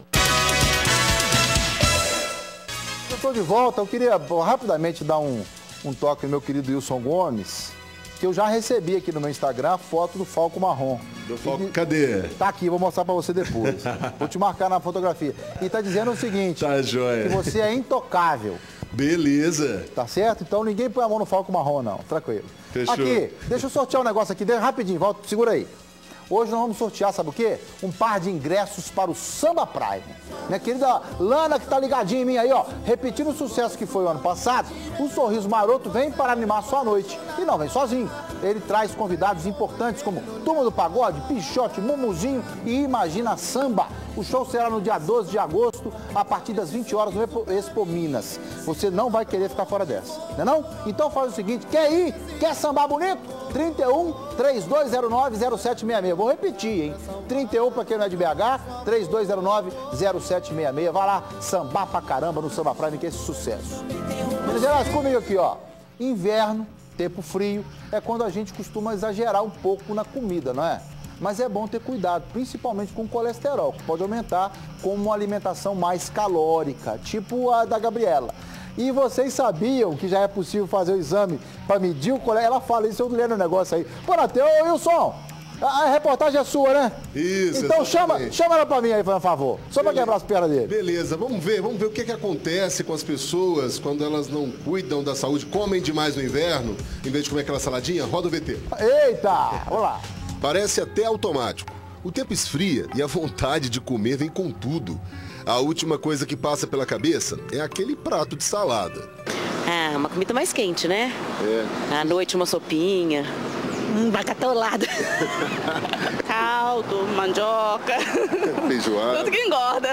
Eu estou de volta, eu queria rapidamente dar um, um toque no meu querido Wilson Gomes, que eu já recebi aqui no meu Instagram a foto do Falco Marrom. Do Falco, cadê? Tá aqui, vou mostrar pra você depois. Vou te marcar na fotografia. E tá dizendo o seguinte, tá joia, que você é intocável. Beleza. Tá certo? Então ninguém põe a mão no Falco Marrom, não. Tranquilo. Fechou. Aqui, deixa eu sortear um negócio aqui, rapidinho, volta, segura aí. Hoje nós vamos sortear, sabe o quê? Um par de ingressos para o Samba Prime. Minha querida Lana, que tá ligadinha em mim aí, ó. Repetindo o sucesso que foi o ano passado, o Sorriso Maroto vem para animar sua noite. E não vem sozinho. Ele traz convidados importantes como Turma do Pagode, Pichote, Mumuzinho e Imagina Samba. O show será no dia doze de agosto, a partir das vinte horas no Expo Minas. Você não vai querer ficar fora dessa, não é não? Então faz o seguinte, quer ir? Quer sambar bonito? trinta e um, trinta e dois zero nove, zero sete seis seis. Vou repetir, hein? trinta e um para quem não é de B H, trinta e dois zero nove, zero sete seis seis. Vai lá, sambar pra caramba no Samba Prime, que é esse sucesso. Minas Gerais, comigo aqui, ó. Inverno, tempo frio, é quando a gente costuma exagerar um pouco na comida, não é? Mas é bom ter cuidado, principalmente com o colesterol, que pode aumentar com uma alimentação mais calórica, tipo a da Gabriela. E vocês sabiam que já é possível fazer o exame para medir o colesterol? Ela fala isso, eu lendo o negócio aí. Pô, Nateu, ô Wilson, a reportagem é sua, né? Isso, então chama, chama ela pra mim aí, por favor. Só pra quebrar as pernas dele. Beleza, vamos ver, vamos ver o que, que acontece com as pessoas quando elas não cuidam da saúde, comem demais no inverno, em vez de comer aquela saladinha. Roda o V T. Eita, vamos lá. Parece até automático. O tempo esfria e a vontade de comer vem com tudo. A última coisa que passa pela cabeça é aquele prato de salada. Ah, uma comida mais quente, né? É. À noite uma sopinha, um bacatolado. Caldo, mandioca. Feijoada. Tudo que engorda.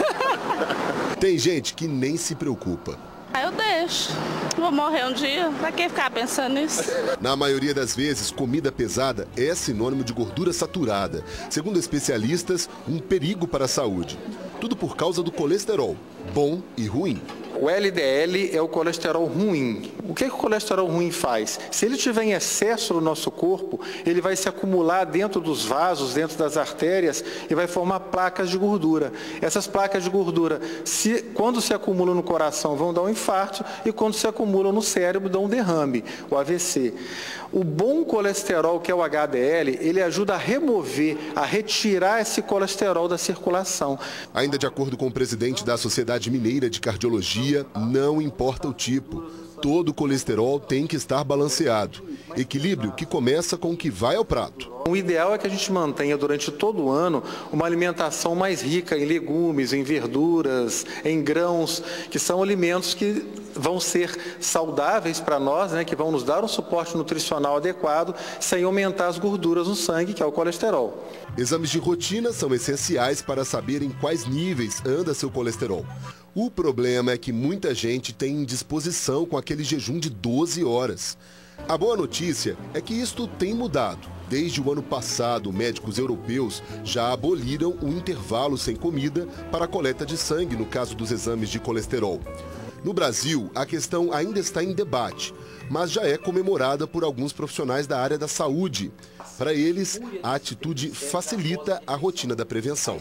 Tem gente que nem se preocupa. Ah, eu deixo. Vou morrer um dia. Pra que ficar pensando nisso? Na maioria das vezes, comida pesada é sinônimo de gordura saturada. Segundo especialistas, um perigo para a saúde. Tudo por causa do colesterol, bom e ruim. O L D L é o colesterol ruim. O que, que o colesterol ruim faz? Se ele tiver em excesso no nosso corpo, ele vai se acumular dentro dos vasos, dentro das artérias e vai formar placas de gordura. Essas placas de gordura, se, quando se acumulam no coração, vão dar um infarto e quando se acumulam no cérebro, dão um derrame, o A V C. O bom colesterol, que é o H D L, ele ajuda a remover, a retirar esse colesterol da circulação. Ainda de acordo com o presidente da Sociedade Mineira de Cardiologia, não importa o tipo, todo colesterol tem que estar balanceado. Equilíbrio que começa com o que vai ao prato. O ideal é que a gente mantenha durante todo o ano uma alimentação mais rica em legumes, em verduras, em grãos, que são alimentos que vão ser saudáveis para nós, né, que vão nos dar um suporte nutricional adequado, sem aumentar as gorduras no sangue, que é o colesterol. Exames de rotina são essenciais para saber em quais níveis anda seu colesterol. O problema é que muita gente tem indisposição com aquele jejum de doze horas. A boa notícia é que isto tem mudado. Desde o ano passado, médicos europeus já aboliram o intervalo sem comida para a coleta de sangue no caso dos exames de colesterol. No Brasil, a questão ainda está em debate, mas já é comemorada por alguns profissionais da área da saúde. Para eles, a atitude facilita a rotina da prevenção.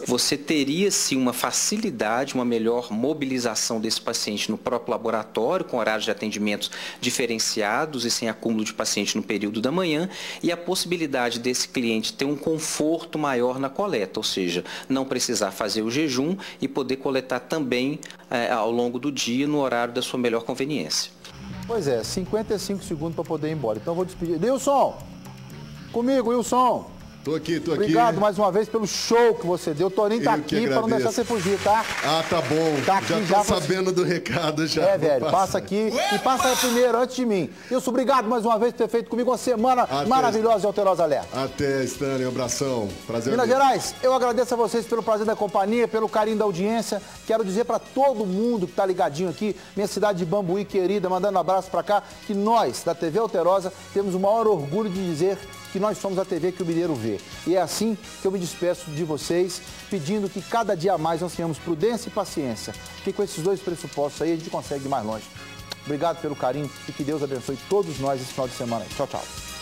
você teria sim uma facilidade, uma melhor mobilização desse paciente no próprio laboratório, com horários de atendimentos diferenciados e sem acúmulo de paciente no período da manhã, e a possibilidade desse cliente ter um conforto maior na coleta, ou seja, não precisar fazer o jejum e poder coletar também eh, ao longo do dia no horário da sua melhor conveniência. Pois é, cinquenta e cinco segundos para poder ir embora. Então eu vou despedir. Wilson, comigo, Wilson. Tô aqui, tô aqui. Obrigado mais uma vez pelo show que você deu. O Toninho tá aqui para não deixar você fugir, tá? Ah, tá bom. Tá aqui, já tô já sabendo do recado já. É, velho, passa aqui e passa primeiro, antes de mim. Wilson, obrigado mais uma vez por ter feito comigo uma semana Até. maravilhosa de Alterosa Alerta. Até, Stanley, um abração. Prazer. Minas mesmo. Gerais, eu agradeço a vocês pelo prazer da companhia, pelo carinho da audiência. Quero dizer para todo mundo que tá ligadinho aqui, minha cidade de Bambuí querida, mandando um abraço para cá, que nós, da T V Alterosa, temos o maior orgulho de dizer que nós somos a T V que o mineiro vê. E é assim que eu me despeço de vocês, pedindo que cada dia a mais nós tenhamos prudência e paciência, que com esses dois pressupostos aí a gente consegue ir mais longe. Obrigado pelo carinho e que Deus abençoe todos nós esse final de semana. Tchau, tchau.